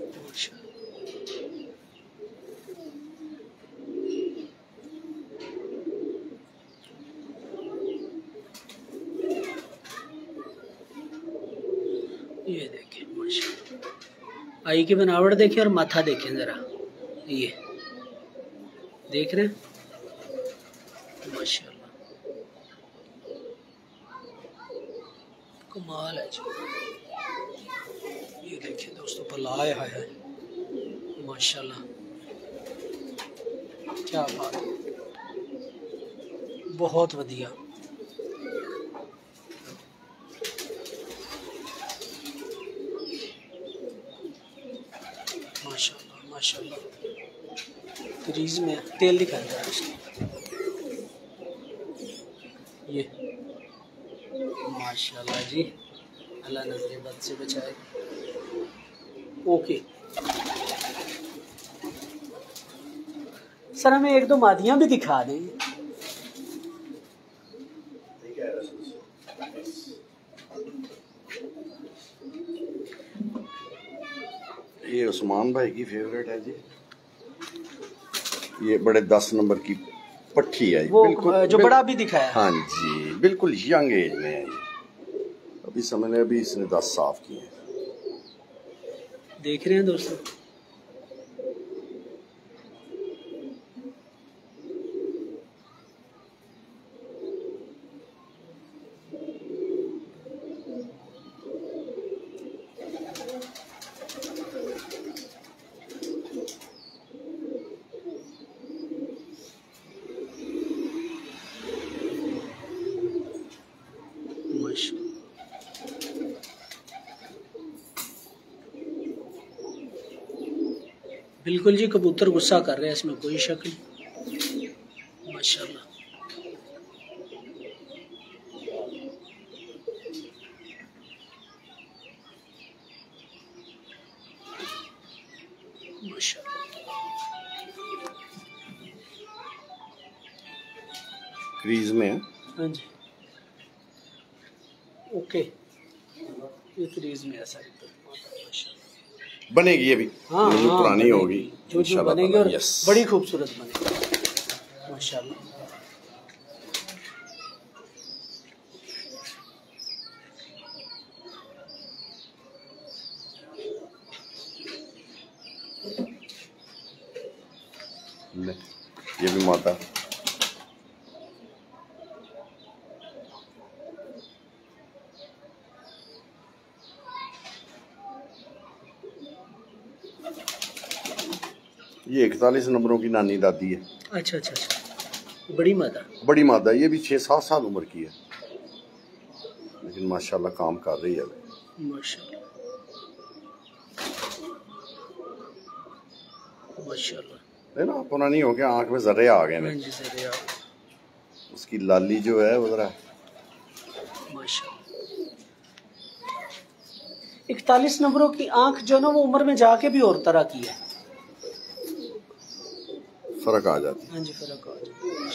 ये देखिए माशाल्लाह, आई की बनावट देखिए और माथा देखें जरा, ये देख रहे हैं माशाल्लाह, कमाल है जी। ये देखिए दोस्तों, पलाए है माशाल्लाह, क्या बात है, बहुत वधिया। माशाल्लाह माशाल्लाह, क्रीज में तेल दिखाया जा रहा है ये माशाल्लाह जी, अल्लाह नजरे बद से बचाए। ओके सर, हमें एक दो मादियां भी दिखा दें। ये उस्मान भाई की फेवरेट है जी, ये बड़े 10 नंबर की पट्टी है वो जो बड़ा भी दिखाया। हाँ जी, बिल्कुल यंग एज में है ये, अभी समझ लें अभी इसने 10 साफ किए हैं। देख रहे हैं दोस्तों, बिल्कुल जी, कबूतर गुस्सा कर रहे हैं, इसमें कोई शक नहीं। माशाल्लाह माशाल्लाह, क्रीज में है। हाँ जी ओके, ये क्रीज में ऐसा बनेगी अभी। हाँ, जो हाँ, पुरानी होगी जो बनेगी, और बड़ी खूबसूरत बनेगी माशाल्लाह। ये भी माता ये 41 नंबरों की नानी दादी है। अच्छा अच्छा अच्छा, बड़ी मादा, ये भी 6-7 साल उम्र की है, लेकिन माशाल्लाह काम कर रही है माशाल्लाह माशाल्लाह। है ना, पुरानी हो गया, आंख में जर्रे आ गए हैं। उसकी लाली जो है वो जरा माशाल्लाह। 41 नंबरों की आंख जो ना वो उम्र में जाके भी और तरह की है, फर्क आ जाती है। हाँ जी फर्क आ जाता है।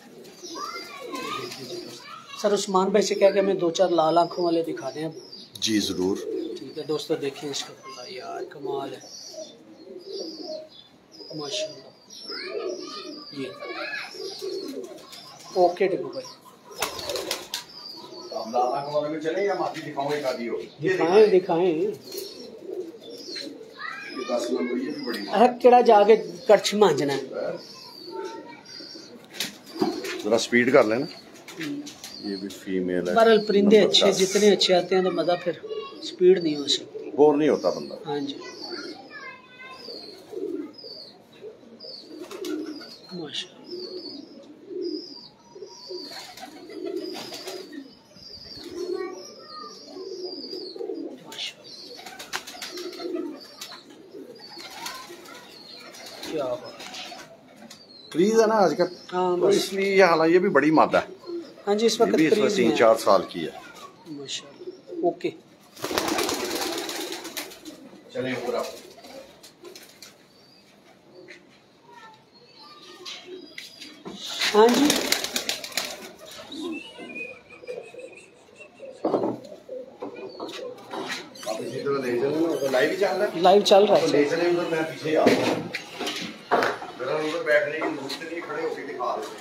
सर उस्मान भाई से क्या कि हमें 2-4 लाल आंखों वाले दिखा दें अब। जी जरूर। ठीक है दोस्तों, देखें इसका खुला यार कमाल है माशाल्लाह। ये ओके टिपू भाई, चले या माफी दिखाऊं एक आदि हो? दिखाएं दिखाएं। 10 नंबर ये भी बड़ी अरे केड़ा जाके कड़छ मांजना है। जरा स्पीड कर लेना। ये भी फीमेल है। बहरहाल परिंदे अच्छे जितने अच्छे आते हैं तो मजा फिर स्पीड नहीं हो सकती, बोर नहीं होता बंदा। हाँ जी माशाल्लाह। क्या बात, क्रीज है ना आजकल, हाँ तो बस। इसलिए हालांकि ये भी बड़ी मादा है। हाँ जी इस ये वक्त भी इसमें 3-4 साल की है। माशाल्लाह। ओके चले पूरा हाँ जी आप इसी तरह ले चले ना, तो लाइव ही चल रहा है। लाइव चल रहा तो है। ले चले उधर, मैं पीछे आ रहा हूँ। मेरा उधर बैठने की जरूरत नहीं, खड़े होकर दिखा रहे।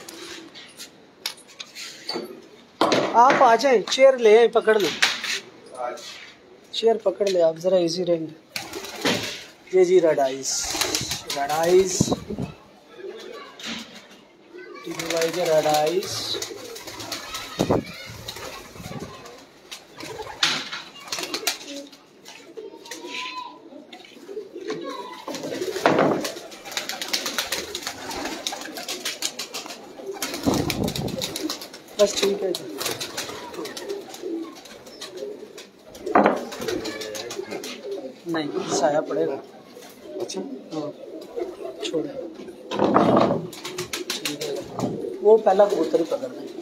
आप आ जाएं, चेयर ले आए, पकड़ लो, चेयर पकड़ ले आप, जरा इजी रहेंगे। ये जी red ice, red ice red ice. बस ठीक है जी। नहीं साया पड़ेगा। अच्छा हाँ छोड़े, ठीक है। वो पहला कबूतर ही पकड़ना है।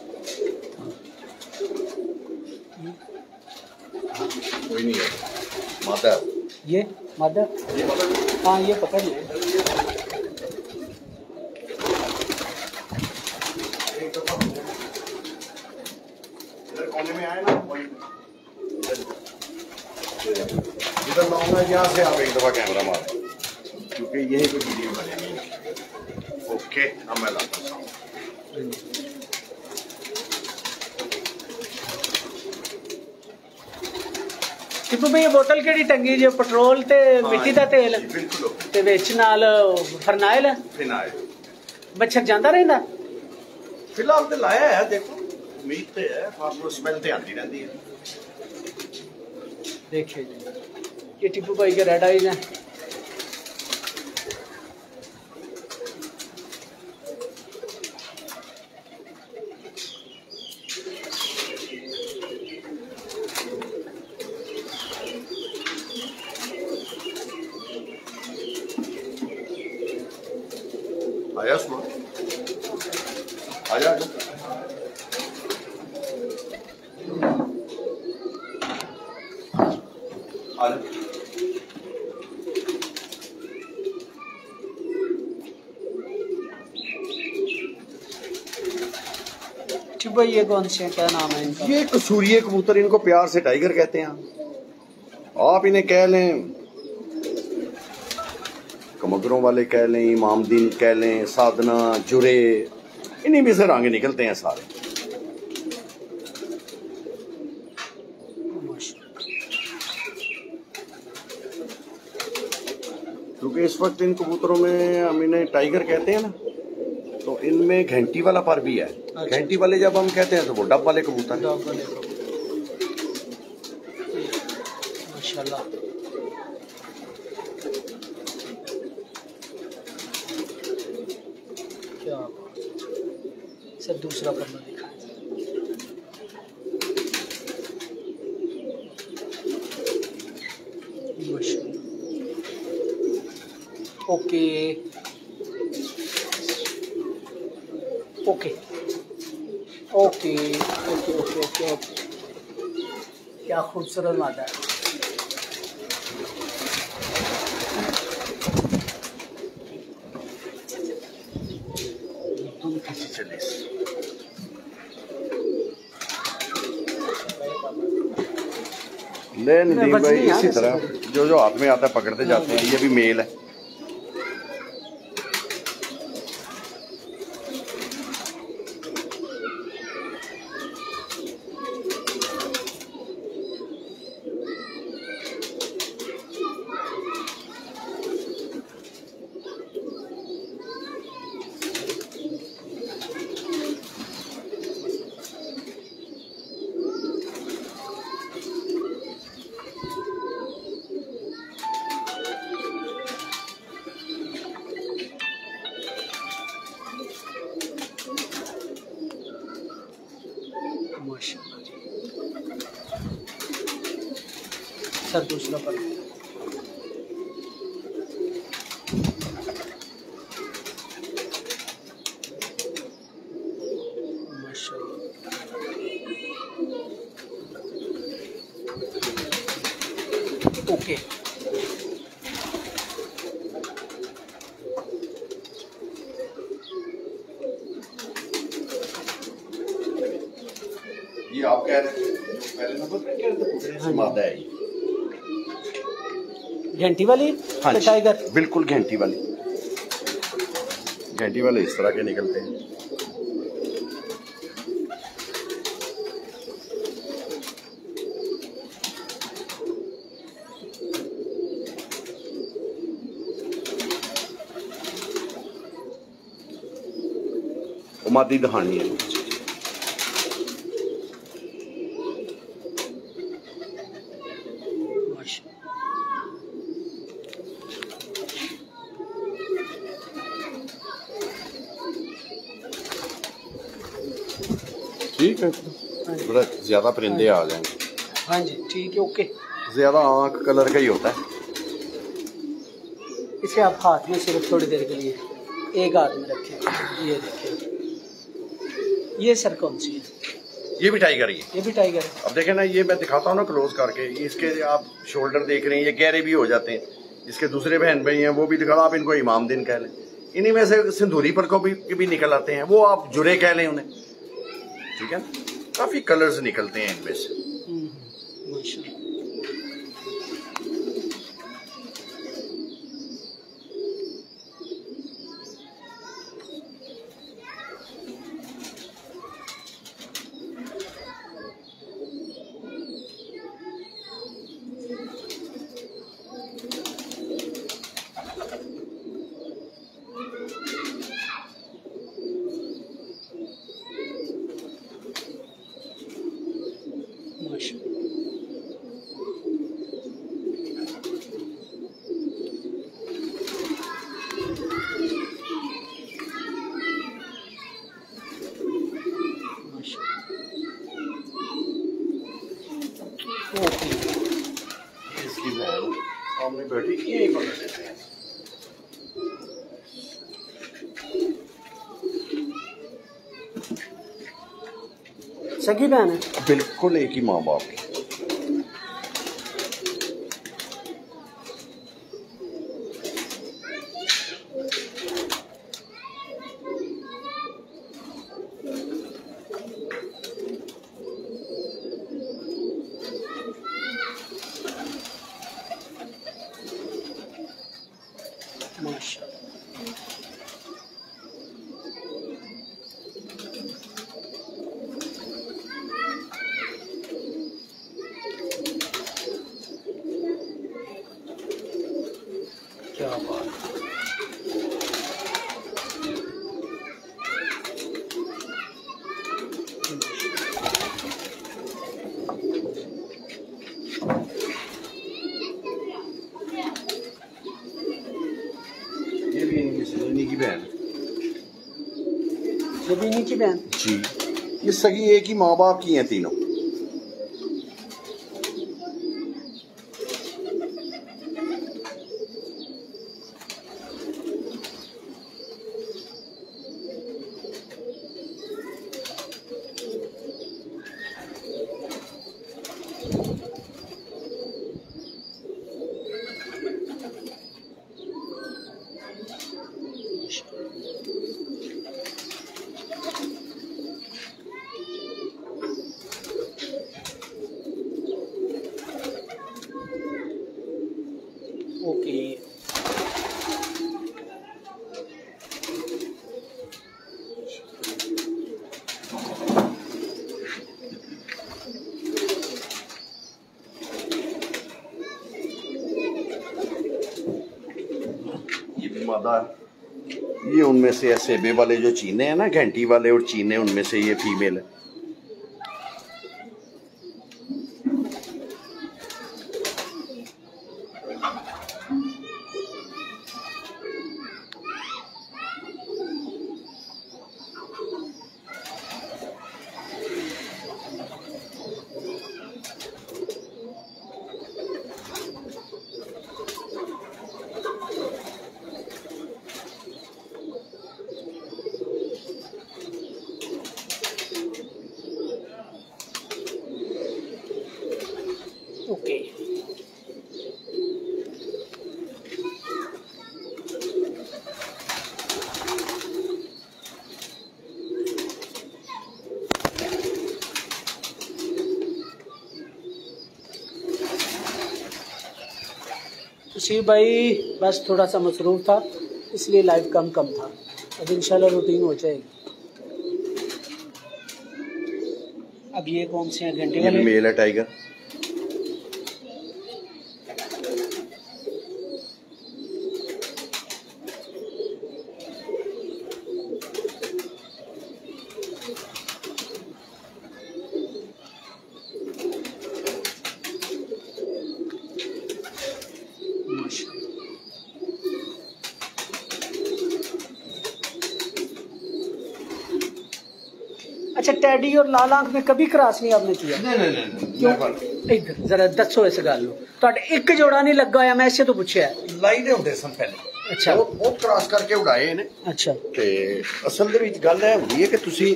कोई नहीं है, माता है। ये मादा, ये पकड़। हाँ ये पकड़ ले। इधर कोने में आए ना, वहीं इधर लाऊंगा, यहाँ से आप एक दफा कैमरा मार, क्योंकि यही कोई वीडियो बनेगी। ओके अब मैं लाता हूँ। टिप्पू भाई ये बोतल केड़ी टंगी जो पेट्रोल ते मिट्टी दा तेल बिल्कुल ते विच नाल फरनाइल फिनाइल मच्छर जांदा रहिंदा। फिलहाल तो लाया है, देखो उम्मीद तो है, आपको स्मेल तो आती रहती है। देखिए जी ये टिप्पू भाई के रेड आइज हैं। आया सुनो, आजा आजा। आजा टिप्पू भाई ये कौन से हैं, क्या नाम है इनका? ये कसूरिये कबूतर, इनको प्यार से टाइगर कहते हैं। आप इन्हें कह लें कमगरों वाले कह लें, इमामदीन कह लें, साधना, जुरे, इन्हीं में से रंग निकलते हैं सारे। क्योंकि इस वक्त इन कबूतरों में हम इन्हें टाइगर कहते हैं ना, तो इनमें घंटी वाला पर भी है। घंटी वाले जब हम कहते हैं तो वो डब वाले कबूतर हैं। डॉग वाले को माशाल्लाह। क्या बात है। सर दूसरा पन्ना दिखाएं। माशाल्लाह। Okay okay okay okay okay okay, क्या खूबसूरत मादा है। 40 ले नदीम भाई, इसी तरह जो जो हाथ में आता है पकड़ते जाते हैं। ये भी मेल है। माशाल्लाह जी। सर दूसरा पर माशाल्लाह। ओके ये आप कह रहे थे पहले नंबर पे कह रहे थे पुतले से मादा है ये। घंटी वाली हाँ जी, टाइगर बिल्कुल घंटी वाली। घंटी वाले इस तरह के निकलते हैं। मादी दहानी है। ठीक है, बड़ा ज्यादा परिंदे आ जाएंगे। हाँ जी ठीक है ओके। ज्यादा आंख कलर का ही होता है। इसे आप हाथ में सिर्फ थोड़ी देर के लिए एक हाथ में रखें। ये देखिए, ये सर कौन सी है? ये भी टाइगर ही है। ये भी टाइगर है। अब देखें ना, ये मैं दिखाता हूँ ना क्लोज करके। इसके आप शोल्डर देख रहे हैं, ये गहरे भी हो जाते हैं। इसके दूसरे बहन भाई हैं, वो भी दिखा, आप इनको इमाम दिन कह लें। इन्हीं में से सिंदूरी पर को भी निकल आते हैं, वो आप जुरे कह लें उन्हें। ठीक है, काफी कलर्स निकलते हैं इनमें से। माशाल्लाह। इसकी बहन सामने बैठी, यही पकड़ लेते हैं। सगी बहन है, बिल्कुल एक ही माँ बाप की। क्या बात। ये भी इन्हीं की बहन। ये भी इन्हीं की बहन जी, ये सगी एक ही माँ बाप की हैं तीनों। मादा है। ये उनमें से है सेबे वाले जो चीने हैं ना, घंटी वाले और चीने, उनमें से ये फीमेल है। ओके शिव भाई बस थोड़ा सा मसरूफ था इसलिए लाइव कम था। अब इंशाल्लाह रूटीन हो जाएगी। अब ये कौन से हैं घंटे वाले? मेल है टाइगर। अच्छा, टैडी और लाल आंख में कभी क्रॉस नहीं आपने किया? नहीं इधर जरा दसो इस गल तुहाडे एक जोड़ा नहीं लगा होया? मैं इसे तो पूछया लाई दे हुंदे सन पहले। अच्छा, बहुत क्रॉस करके उड़ाए ने। अच्छा, ते असल दे विच गल है हुंदी है कि तुसी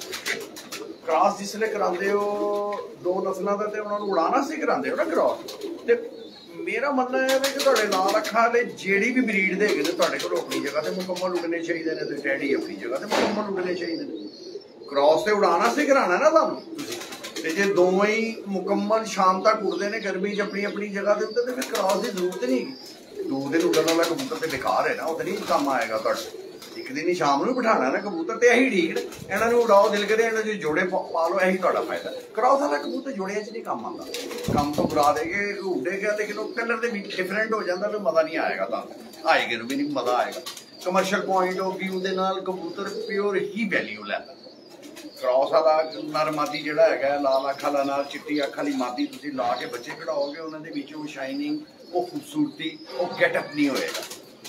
क्रॉस जिसले करांदे हो दो नस्लां दा ते उन्हां नूं उड़ाना सी करांदे हो ना क्रॉस। ते मेरा मनना है कि तुहाडे लाल अखां वाले जेड़ी भी ब्रीड दे हैगे ने तुहाडे कोल अपनी जगह ते मुकम्मल उड़ने चाहिए ने, ते टैडी अपनी जगह ते मुकम्मल उड़ने चाहिए ने। क्रॉस ते उड़ाना सी कराना ना तुहानूं ते जे दोवें ही मुकम्मल शाम तक उड़दे ने गर्मी च अपनी अपनी जगह ते फिर क्रॉस की जरूरत नहीं। 2 दिन उड़न वाला कबूतर ते बेकार है ना, वो नहीं काम आएगा तुहाडे। एक दिन ही शाम नूं बिठाना ना कबूतर ते यही ठीक ने। इन्हां नूं उड़ाओ दिल करे इन्हां जो जोड़े पा लो, यही तुहाडा फायदा। क्रॉस वाला कबूतर जोड़ियां च नहीं काम आंदा, काम तो बुरा देगे उड़ेगा लेकिन वो कलर दे विच डिफरेंट हो जांदा ते मजा नहीं आएगा। तुहानूं आएगा भी नहीं मजा आएगा। कमर्शियल पॉइंट ऑफ व्यू दे नाल कबूतर प्योर ही वैल्यू लैंदा। क्रॉस वाला नर मादी जिहड़ा हैगा लाल अख वाला नाल चिट्टी अख वाली मादी तुसीं ला के बच्चे कढाओगे उन्हां दे विच वो शाइनिंग, वो खूबसूरती, वो गेटअप नहीं होएगा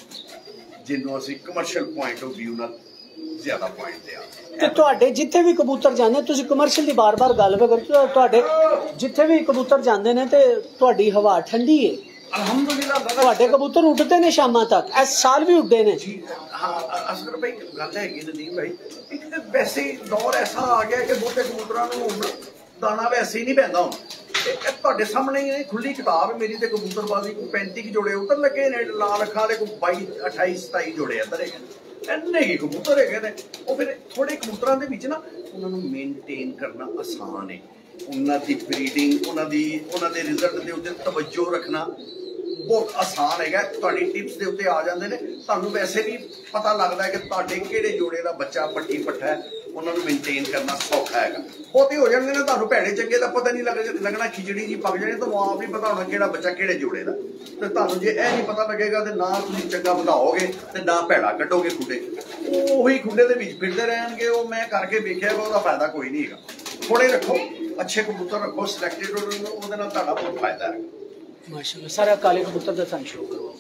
जिन्हों असीं कमर्शियल पॉइंट ऑफ व्यू नाल ज्यादा पॉइंट दे आ। ते तुहाडे जिथे भी कबूतर जांदे तुसीं कमर्शियल दी बार-बार गल करदे, तुहाडे जिथे भी कबूतर जांदे ने ते तुहाडी हवा ठंडी है? अल्हम्दुलिल्लाह। तुहाडे कबूतर उड़ते ने शामां तक, इस साल भी उड़े ने? हाँ असगर भाई गल हैगी नदीम भाई, एक तो वैसे दौर ऐसा आ गया कि बहुते कबूतरां नूं हुण दाना वैसे ही नहीं पैंदा हुण। तुहाडे सामने ही खुली किताब मेरी ते कबूतरबाजी को 35 जोड़े उधर लगे ने, लाल अखां वाले को 22 28 27 जोड़े इधर है। इन्ने ही कबूतर है ने। वो फिर थोड़े कबूतरां दे विच ना उन्हां नूं मेनटेन करना आसान है। उन्हां दी ब्रीडिंग, उन्हां दे रिजल्ट दे उत्ते तवज्जो रखना बहुत आसान है। तुहाडी टिप्स दे उत्ते आ जांदे ने। तुहानूं वैसे भी पता लगदा है कि तुहाडे किहड़े जोड़े दा बच्चा पट्टी पट्ठा है, उन्हां नूं मेनटेन करना सौखा है। बहुते हो जाणगे ने तुहानूं भैड़े चंगे दा पता नहीं लगना, खिचड़ी जी पक जानी तो आप नहीं पता होना किहड़ा बच्चा किहड़े जोड़े दा। ते तुहानूं जे इह नहीं पता लगेगा ते ना तुसीं चंगा ਵਧਾओगे ते ना भैड़ा कड्डोगे खुडे। ਉਹੀ खुडे दे विच फिरदे रहणगे। वो मैं करके वेखिआ ਉਹਦਾ फायदा कोई नहीं हैगा। थोड़े रखो, अच्छे कबूतर रखो, सिलेक्टेड, ਉਹਦੇ ਨਾਲ ਤੁਹਾਡਾ बहुत फायदा है। माशाल्लाह। सारा काले कबूतर का सन शो करो।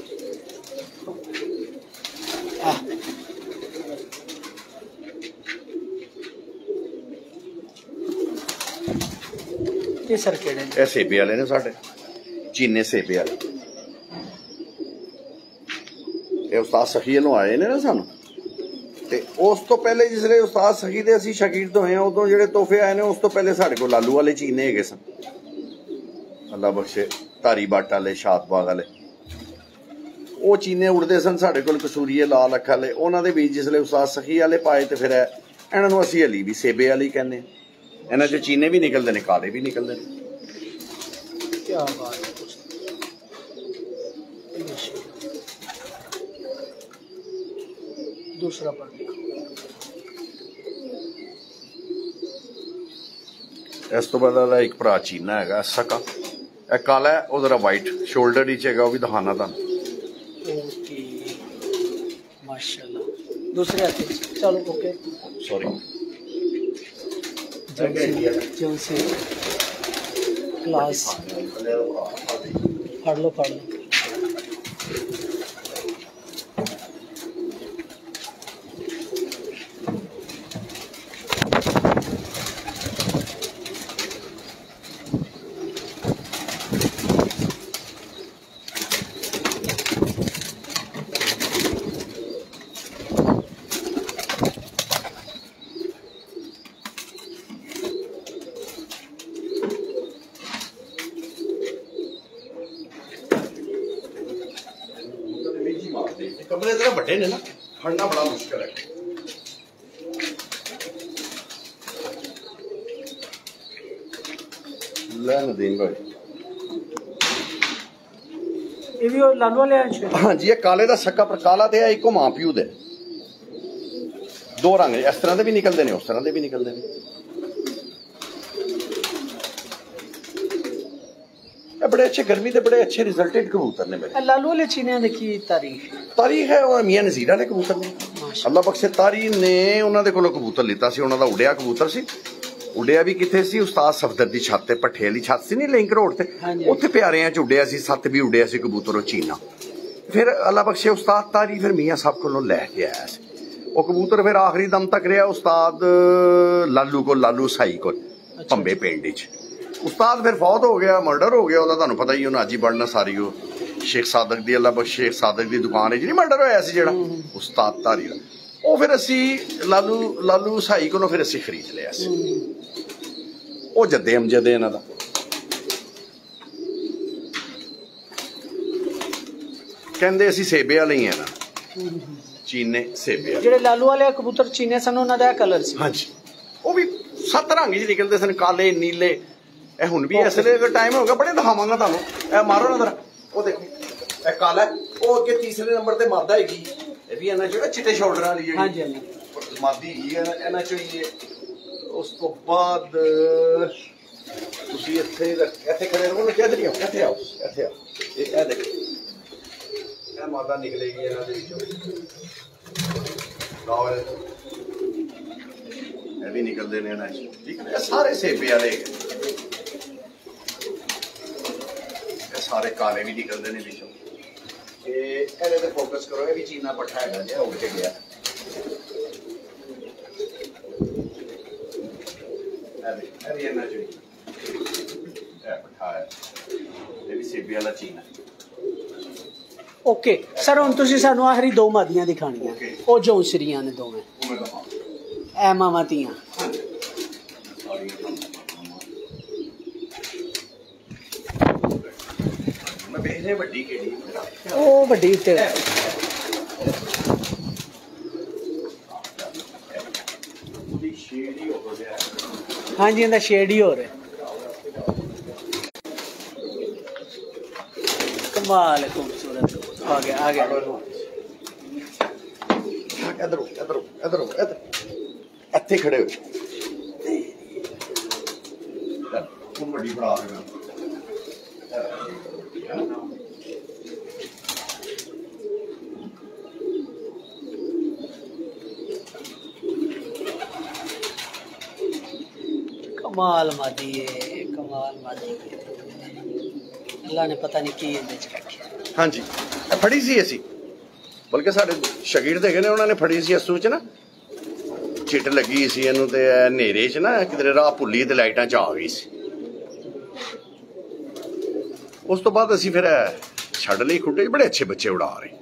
ये सर केड़े ने? सेबे वाले ने साडे, चीने सेबे वाले। ये उस्ताद सखी वालों आए ने ना सानू, ते उस तो पहले जिसले उस्ताद सखी दे असीं शागिर्द होए हां उदों जिहड़े तोहफे आए ने उस तो पहले साडे कोल लालू वाले चीने हैगे सन। अल्लाह बख्शे, धारी बट वाले, शातबाग वाले, वो चीने उड़ते सन। साढ़े कोल कसूरीए लाल अख वाले, उन्होंने भी जिसले उस्ताद सखी वाले पाए तो फिर इन्हों नूं असीं हली भी सेबे वाली कहने। इन्हां चों चीने भी निकलते हैं, काले भी निकलते हैं। क्या बात है। दूसरा पर इस तो बाद एक भरा चीना है सका, काला है, वो जरा वाइट शोल्डर ही है, वो भी दिखाना तुहानूं। दूसरे हाथ से। चलो ओके सॉरी जोंसी क्लास पढ़ लो पढ़ लो। कमरे जरा बड़े ने ना, फड़ना बड़ा मुश्किल है। ले नदीम भाई ये भी और लाल वाले हैं। हाँ जी, ये काले दा सक्का पर काला ते है, इको मां प्यू दे दो रंग इस तरह दे भी निकलते ने, उस तरह दे भी निकलते ने। बड़े अच्छे गर्मी दे बड़े अच्छे रिजल्टेड कबूतर ने मेरे। लालू वाले चीनियां देखी तारीख है वो मियां नज़ीर वाले कबूतर ने। अल्लाह बख्शे तारी ने उन्होंने कोलों कबूतर लिता सी, उन्होंने उड़िया कबूतर सी। उड़िया भी किथे सी, उस्ताद सफदर दी छत ते, भट्ठे वाली छत सी नहीं लिंक रोड ते, उत्थे प्यारियां च उड़िया सी, सत्त भी उड़िया सी कबूतर चीना। फिर अल्लाह बख्शे उस्ताद तारी फिर मियां साहब कोलों लैके आया सी वो कबूतर। फिर आखिरी दम तक रहा उस्ताद लालू को, लालू साई को पंबे पिंड च। उस्ताद फिर फौत हो गया, मर्डर हो गया ਉਹਦਾ, ਤੁਹਾਨੂੰ ਪਤਾ ਹੀ, ਉਹਨਾਂ ਅੱਜ ਹੀ बढ़ना सारी ਉਹ शेख सादक ਦੀ अल्लाह बख्शे शेख सादक ਦੀ ਦੁਕਾਨ ਹੈ ਜਿਹੜੀ ਮਰਡਰ ਹੋਇਆ ਸੀ ਜਿਹੜਾ ਉਸਤਾਦ ਧਾਰੀ ਦਾ, ਉਹ ਫਿਰ ਅਸੀਂ ਲਾਲੂ ਸਾਈ ਕੋਲੋਂ ਫਿਰ ਅਸੀਂ ਖਰੀਦ ਲਿਆ ਸੀ। ਉਹ ਜੱਦੇ ਅਮਜਦ ਇਹਨਾਂ ਦਾ। ਕਹਿੰਦੇ ਅਸੀਂ ਸੇਬੇ ਵਾਲੇ ਹੀ ਆ ਨਾ, ਚੀਨੇ ਸੇਬੇ ਜਿਹੜੇ ਲਾਲੂ ਵਾਲੇ ਕਬੂਤਰ ਚੀਨੇ ਸਨ, ਉਹਨਾਂ ਦਾ ਕਲਰ ਸੀ। ਹਾਂਜੀ, ਉਹ ਵੀ 7 ਰੰਗ ਚ ਨਿਕਲਦੇ ਸਨ, ਕਾਲੇ ਨੀਲੇ। ਇਹ ਹੁਣ ਵੀ ਇਸ ਵੇਲੇ ਟਾਈਮ ਹੋ ਗਿਆ, ਬੜੇ ਦਿਖਾਵਾਂਗਾ ਤੁਹਾਨੂੰ। ਇਹ ਮਾਰੋ ਨਜ਼ਰ, ਉਹ ਦੇਖੋ ਇਹ ਕਾਲਾ, ਉਹ ਅੱਗੇ ਤੀਸਰੇ ਨੰਬਰ ਤੇ ਮਾਦਾ ਹੈਗੀ। ਇਹ ਵੀ ਇਹਨਾਂ ਜਿਹੜਾ ਚਿੱਟੇ ਸ਼ੋਲਡਰ ਵਾਲੀ ਜਿਹੜੀ ਹਾਂਜੀ ਹਾਂਜੀ ਮਾਦੀ ਹੈਗੀ ਇਹਨਾਂ ਚੋਂ ਹੀ ਹੈ। ਉਸ ਤੋਂ ਬਾਅਦ ਤੁਸੀਂ ਇੱਥੇ ਖੜੇ ਰਹੋ ਨਾ, ਕਿੱਧਰ ਹੀ ਆਓ, ਇੱਥੇ ਆਓ, ਇੱਥੇ ਆਓ। ਇਹ ਦੇਖੋ ਇਹ ਮਾਦਾ ਨਿਕਲੇਗੀ ਇਹਨਾਂ ਦੇ ਵਿੱਚੋਂ। ਇਹ ਵੀ ਨਿਕਲਦੇ ਨੇ ਇਹਨਾਂ ਚ, ਠੀਕ ਹੈ। ਇਹ ਸਾਰੇ ਸੇਬੇ ਵਾਲੇ, ਇਹ ਸਾਰੇ ਕਾਲੇ ਵੀ ਨਿਕਲਦੇ ਨੇ ਵਿੱਚੋਂ। ਇਹਦੇ ਤੇ ਫੋਕਸ ਕਰੋ, ਇਹ ਵੀ ਚੀਨਾ ਪੱਠਾ ਹੈਗਾ ਜਿਹਾ ਉੱਡ ਕੇ ਗਿਆ। ਇਹ ਵੀ ਇਹਨਾਂ ਚ ਇਹ ਪੱਠਾ ਹੈ, ਇਹ ਵੀ ਸੇਬੇ ਵਾਲਾ ਚੀਨਾ। ਓਕੇ ਸਰ, ਹੁਣ ਤੁਸੀਂ ਸਾਨੂੰ ਆਖਰੀ ਦੋ ਮਾਦੀਆਂ ਦਿਖਾਣੀਆਂ, ਉਹ ਜੌਂਸਰੀਆਂ ਨੇ ਦੋਵੇਂ, ਐ ਮਾਵਾਂ ਧੀਆਂ। ਮੈਂ ਵੇਖਦੇ ਵੱਡੀ ਕਿਹੜੀ, ਉਹ ਵੱਡੀ ਉੱਤੇ ਹਾਂਜੀ, ਇਹਦਾ ਸ਼ੇਡ ਹੀ ਹੋ ਰਿਹਾ। ਕਮਾਲ ਖੂਬਸੂਰਤ ਆ ਗਿਆ ਆ ਗਿਆ। ਇਧਰੋਂ ਇਧਰੋਂ ਇਧਰੋਂ ਇਧਰ, ਇੱਥੇ ਖੜੇ ਹੋ। ਹੁਣ ਵੱਡੀ ਫੜਾ ਦੇਣਾ। कमाल मादी है, कमाल मादी है। अल्लाह ने पता नहीं की ਇਹਦੇ ਚ ਰੱਖਿਆ। ਹਾਂਜੀ, ਇਹ ਫੜੀ ਸੀ ਅਸੀਂ, ਬਲਕਿ ਸਾਡੇ ਸ਼ਾਗਿਰਦ ਹੈਗੇ ਨੇ, ਉਹਨਾਂ ਨੇ ਫੜੀ ਸੀ ਅਸੂ ਚ ਨਾ, ਚਿੱਟ ਲੱਗੀ ਸੀ ਇਹਨੂੰ ਤੇ ਹਨੇਰੇ ਚ ਨਾ ਕਿਧਰੇ ਰਾਹ ਭੁੱਲੀ ਤੇ ਲਾਈਟਾਂ ਚ ਆ ਗਈ ਸੀ। ਉਸ ਤੋਂ ਬਾਅਦ ਅਸੀਂ ਫਿਰ ਛੱਡ ਲਈ ਖੁੱਡੇ। ਬੜੇ ਅੱਛੇ ਬੱਚੇ ਉਡਾ ਰਹੇ।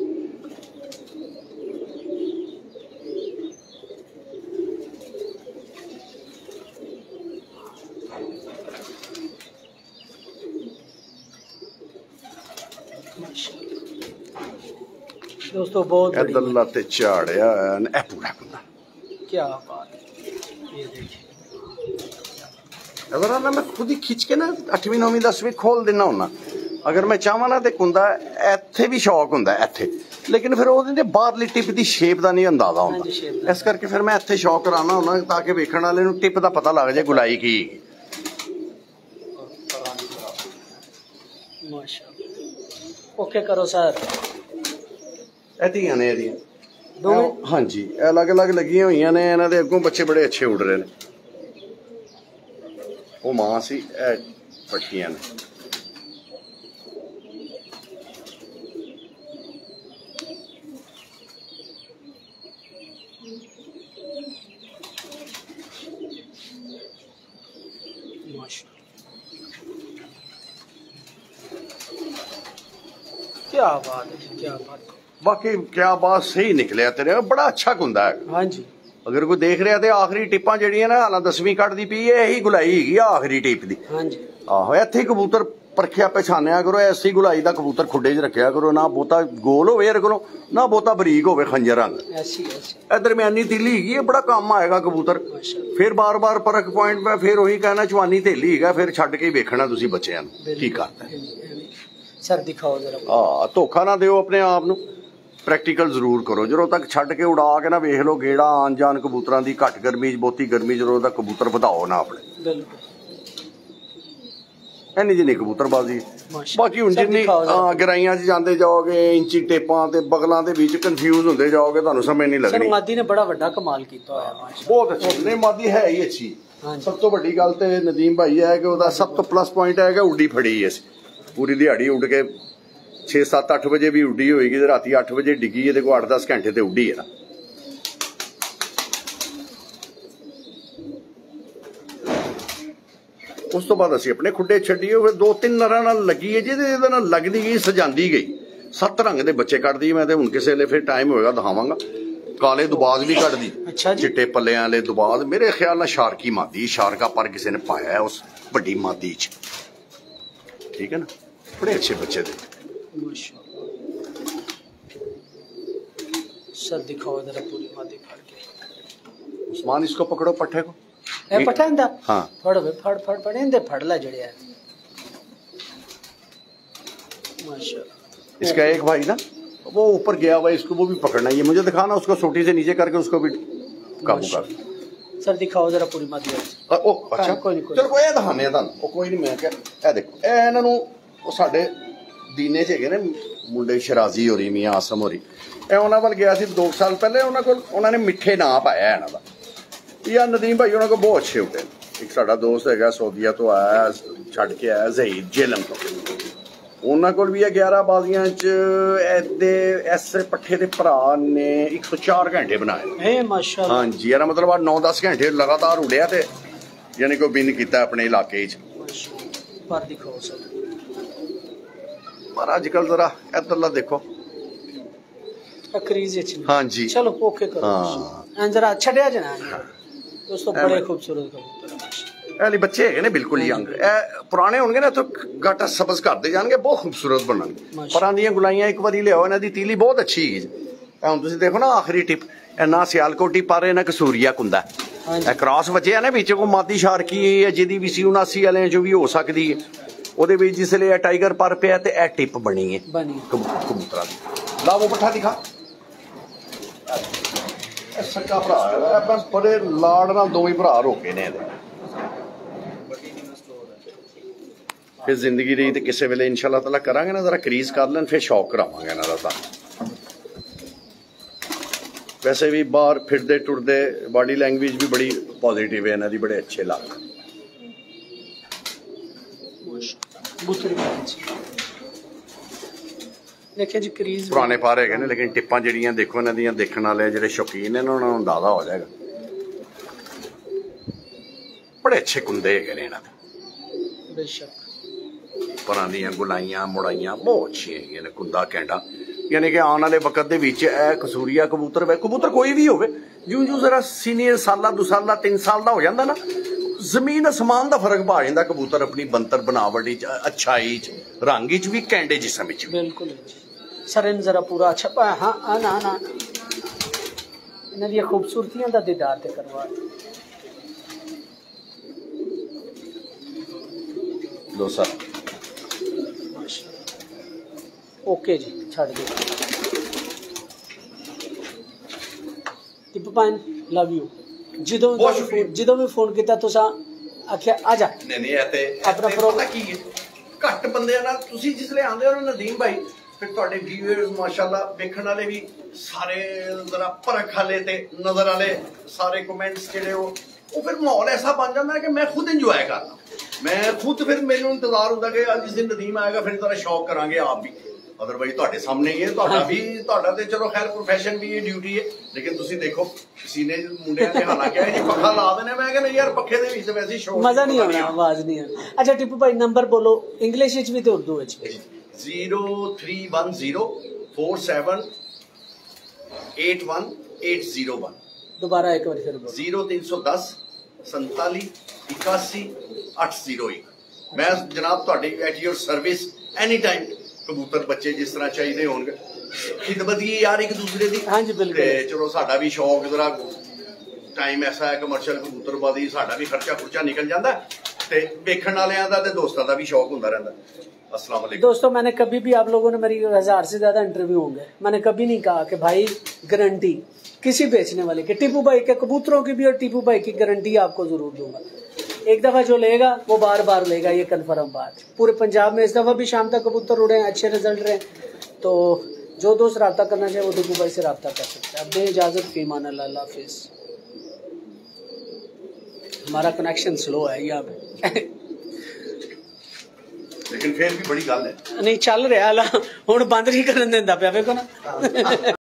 दोस्तों बहुत अल्लाह ते झाड़िया ए पूरा कुंदा, क्या बात है। ये देखिए, अगर ना मैं खुद ही खिंच के ना 8वीं 9वीं 10वीं खोल देना होना, अगर मैं चाहवा ना तो कुंदा इत्थे भी शौक हुंदा इत्थे, लेकिन फिर ਉਹਦੇ ਬਾਹਰਲੀ ਟਿਪ ਦੀ ਸ਼ੇਪ ਦਾ ਨਹੀਂ ਅੰਦਾਜ਼ਾ ਹੁੰਦਾ। ਇਸ ਕਰਕੇ ਫਿਰ ਮੈਂ ਇੱਥੇ ਸ਼ੌਕ ਕਰਾਉਣਾ ਹੁੰਦਾ ਤਾਂ ਕਿ ਵੇਖਣ ਵਾਲੇ ਨੂੰ ਟਿਪ ਦਾ ਪਤਾ ਲੱਗ ਜਾਏ ਗੁਲਾਈ ਕੀ। माशाल्लाह, ओके करो सर। ਇਹਦੀਆਂ ਨੇ ਇਹਦੀਆਂ हाँ जी, अलग अलग लगी हुई ने, इन्हां दे अगों बच्चे बड़े अच्छे उड़ रहे ने। वो मां सी, पट्टियां ने। क्या बात है, क्या बात। बाकी क्या बात, सही निकलिया तेरे, बड़ा अच्छा कुंदा है। हाँ जी, अगर कोई देख रहा तो आखिरी टिप्पा जड़ियां ना हालां 10वीं कटदी पई है, यही गुलाई हैगी आखिरी टिप दी। हाँ जी, आहो इत्थे कबूतर परखिया पछानिया करो, ऐसी गुलाई दा कबूतर खुड्डे च रखिया करो, ना बहुता गोल होवे इहदे कोलों, ना बहुता बरीक होवे खंजर रंग, ऐसी ऐसी ए दरम्यानी तीली हैगी, ये बड़ा काम आएगा कबूतर। फिर बार बार परख पॉइंट पे फिर वही कहना चवानी थेली हैगा, फिर छड्ड के वेखना तुसीं बच्चिआं नूं की करदा है। सर दिखाओ जरा। धोखा ना दिओ अपने आप नूं, प्रैक्टिकल जरूर करो। ਜਦੋਂ तक छड्ड के उड़ा के ना वेख लो गेड़ा आन जान कबूतरां दी, घट गर्मी च बहुती गर्मी ਜਦੋਂ तक कबूतर ਵਧਾਓ ना अपने, बिल्कुल इन्नी जिन्नी कबूतरबाजी। बाकी हुण जिन्नी गराइयां च जांदे जाओगे, इंची टेपां ते बगलां दे विच कन्फ्यूज हुंदे जाओगे, तुहानूं समझ नहीं लगनी। सर मादी ने बड़ा वड्डा कमाल कीता होया माशाअल्लाह, बहुत अच्छी नहीं मादी है ही अच्छी। सब तो वड्डी गल ते नदीम भाई है कि ओहदा सब तो प्लस पॉइंट है कि उड्डी फड़ी है, पूरी दिहाड़ी उड़ के 6 7 8 बजे भी उड्डी होएगी ते राती 8 बजे डिग्गी है, देखो 8 10 घंटे ते उड्डी है ना। उस तो बाद असीं अपने खुड्डे छड्डिए, फिर 2-3 नरां नाल लगी है जी, इहदे नाल लगदी गई, सजांदी गई, 7 रंग दे बच्चे कड्डदी। मैं ते हुण किसे वेले फिर टाइम होएगा दिखावांगा, काले दुबाज भी कड्डदी। अच्छा जी, चिट्टे पल्लियां वाले दुबाज, मेरे ख्याल नाल शारकी मादी, शारका पर किसी ने पाया है उस वड्डी मादी च, ठीक है ना। बड़े अच्छे बच्चे थे सर, दिखाओ जरा पूरी मादी फाड़ के। उस्मान इसको पकड़ो पट्टे को, ए पठांदा, हाँ फड़ वे, फड़ इंदे फड़ ला जड़िया माशाअल्लाह। इसका एक भाई ना वो ऊपर गया हुआ, इसको वो भी पकड़ना है, ये मुझे दिखाना, उसको सोटी से नीचे करके उसको भी काबू कर। सर दिखाओ जरा पूरी मादी। ओ अच्छा कोई नहीं, चलो कोई दिखाने तुहानूं, कोई नहीं, मैं क्या ए देखो ए इन्हां नूं ਉਹ ਸਾਡੇ ਦੀਨੇ 'ਚ ਹੈਗੇ ਨੇ ਮੁੰਡੇ, ਸ਼ਰਾਜ਼ੀ ਹੋਰੀ, ਮੀਆਂ ਆਸਮ ਹੋਰੀ, ਇਹ ਉਹਨਾਂ ਵੱਲ ਗਿਆ ਸੀ 2 ਸਾਲ ਪਹਿਲੇ, ਉਹਨਾਂ ਨੇ ਮਿੱਠੇ ਨਾਂ ਪਾਇਆ ਇਹਨਾਂ ਦਾ। ਯਾ ਨਦੀਮ ਭਾਈ ਉਹਨਾਂ ਕੋਲ ਬਹੁਤ ਅੱਛੇ ਹੁੰਦੇ ਨੇ। ਇੱਕ ਸਾਡਾ ਦੋਸਤ ਹੈਗਾ ਸਊਦੀਆ ਤੋਂ ਆਇਆ, ਛੱਡ ਕੇ ਆਇਆ ਜ਼ਹੀਦ ਜੇਲਮ ਤੋਂ, ਉਹਨਾਂ ਕੋਲ ਵੀ ਇਹ 11 ਬਾਜ਼ੀਆਂ 'ਚ ਇਹਦੇ ਐਸੇ ਪੱਠੇ ਦੇ ਭਰਾ ਨੇ 104 ਘੰਟੇ ਬਣਾਏ। ਮਾਸ਼ਾਅੱਲਾ, ਹਾਂਜੀ, ਇਹਦਾ ਮਤਲਬ 9-10 ਘੰਟੇ ਲਗਾਤਾਰ ਉੜਿਆ ਤੇ ਯਾਨੀ ਕਿ ਵਿਨ ਕੀਤਾ ਆਪਣੇ ਇਲਾਕੇ 'ਚ। ਪਰ ਦਿਖਾਓ ਸਰ, पर आजकल जरा इधरला देखो, हाँ जी, चलो ओके करो, हाँ जरा छड़िया जना दोस्तों, बड़े खूबसूरत कबूतर एली बच्चे है ने बिल्कुल यंग, पुराने होंगे ना तो गाटा सबज करते जाएंगे, बहुत खूबसूरत बनणगे। परां दी गुलाइयां एक बारी लियाओ, इन्हां दी तीली बहुत अच्छी है। हुण तुसीं देखो ना आखिरी टिप, ना सियालकोटी पर ना कसूरिया कुंदा, क्रॉस बचे है ना बीच को मादी शारकी है, जिहदी भी 80-79 वाले जो भी हो सकती है, ਉਹਦੇ ਵਿੱਚ ਜਿਸਲੇ ਇਹ ਟਾਈਗਰ ਪਰ ਪਿਆ ਤੇ ਇਹ ਟਿਪ ਬਣੀ ਹੈ ਕਬੂਤਰਾਂ ਦੀ। ਲਾ ਉਹ ਪੱਠਾ ਦਿਖਾ, ਇਹ ਸੱਕਾ ਭਰਾ ਹੈ, ਬਸ ਬੜੇ ਲਾੜ ਨਾਲ ਦੋਵੇਂ ਭਰਾ ਰੋਕੇ ਨੇ ਇਹਦੇ। ਫਿਰ ਜ਼ਿੰਦਗੀ ਰਹੀ ਤੇ ਕਿਸੇ ਵੇਲੇ ਇਨਸ਼ਾ ਅੱਲਾਹ ਤਾਲਾ ਕਰਾਂਗੇ ਨਾ, ਜ਼ਰਾ ਕਰੀਜ਼ ਕਰ ਲੈਣ, ਫਿਰ ਸ਼ੌਕ ਕਰਾਵਾਂਗੇ ਇਹਨਾਂ ਦਾ। ਤਾਂ ਵੈਸੇ ਵੀ ਬਾਹਰ ਫਿਰਦੇ ਟੁਰਦੇ ਬਾਡੀ ਲੈਂਗੁਏਜ ਵੀ ਬੜੀ ਪੋਜ਼ਿਟਿਵ ਹੈ ਇਹਨਾਂ ਦੀ, ਬੜੇ ਅੱਛੇ ਲੱਗਦੇ। पुराने पारे है, लेकिन टिप्पा जड़ियां देखो इन्हां दियां, देखने वाले जिहड़े शौकीन ने उन्हां नूं अंदाजा हो जाएगा। बड़े अच्छे कुंदे है इन्हां दे, बेशक परां दियां गुलाइयां मुड़ाइयां बहुत अच्छी है ने, कुंदा कैंडा, यानी कि आने वाले वक्त दे विच ए कसूरिया कबूतर वे, कबूतर कोई भी होवे, जूं जूं जरा सीनियर साला 2 साल 3 साल का हो जाता ना, जमीन आसमान का फर्क पा जाता। कबूतर अपनी बनतर बनावट अच्छाई रंग भी कैंडे जिसम बिल्कुल सर, इन जरा पूरा अच्छा हाँ ना ना इन्हां दी खूबसूरतियां दा दीदार ते करवा लो सर। ओके जी, छड़ दे टिप पाइन, लव यू। ਜਦੋਂ ਵੀ ਫੋਨ ਕੀਤਾ ਤੁਸੀਂ ਆਖਿਆ ਆ ਜਾ। ਨਹੀਂ ਇਹ ਤੇ ਆਪਣਾ ਪ੍ਰੋਗਰਾਮ ਕੀ ਹੈ, ਘੱਟ ਬੰਦਿਆਂ ਨਾਲ ਤੁਸੀਂ ਜਿਸਲੇ ਆਉਂਦੇ ਹੋ ਨਦੀਮ ਭਾਈ, फिर तुहाडे व्यूअर्स माशाअल्लाह देखने वाले भी सारे जरा परख वाले ते नजर वाले सारे कमेंट्स जिहड़े वो फिर माहौल ऐसा बन जाता है कि मैं खुद इंजॉय करना, मैं खुद फिर मेरे इंतजार होता कि आज जिस दिन नदीम आएगा फिर जरा शौक करांगे आप भी। अदरवाइज तुहाडे सामने ही है, तुहाडा भी तुहाडा ते चलो खैर प्रोफेशन भी है, ड्यूटी है, लेकिन तुसी देखो किसी ने मुंडियां ने हालांकि है जी पखा ला देने, मैं कहना यार पखे दे विच वैसे शौक मजा नहीं आना, आवाज नहीं आना। अच्छा टिप्पू भाई नंबर बोलो इंग्लिश विच भी ते उर्दू विच भी। 031047818101। दोबारा एक बार फिर बोलो। 0310 47 81 801। मैं जनाब तुहाडी at your service any time. कबूतर बच्चे जिस तरह चाहिए होंगे, खिदमत ही यार एक दूसरे की। हाँ जी बिल्कुल। चलो साडा भी शौक जरा टाइम ऐसा है कमर्शियल कबूतरबाजी, साडा भी खर्चा खुर्चा निकल जाता है, देखने वालियां दा ते दोस्तां दा भी शौक होंदा रहंदा। अस्सलाम वालेकुम दोस्तों, मैंने कभी भी, आप लोगों ने मेरी 1000 से ज्यादा इंटरव्यू होंगे, मैंने कभी नहीं कहा कि भाई गारंटी किसी बेचने वाले के, टिप्पू भाई के कबूतरों की भी और टिप्पू भाई की गारंटी आपको जरूर दूंगा। एक दफा जो लेगा वो बार बार लेगा, ये कन्फर्म बात। पूरे पंजाब में इस दफा भी शाम तक कबूतर उड़े हैं, अच्छे रिजल्ट रहे, तो जो दोस्त रब्ता करना चाहे वो टिप्पू भाई से रब्ता कर सकते हैं। अब दे इजाजत, फीमान अल्लाह हाफिज। हमारा कनेक्शन स्लो है यहाँ पे लेकिन फिर भी बड़ी गल है, नहीं चल रहा हुण बंद नहीं करन देंदा पिया, वेखो ना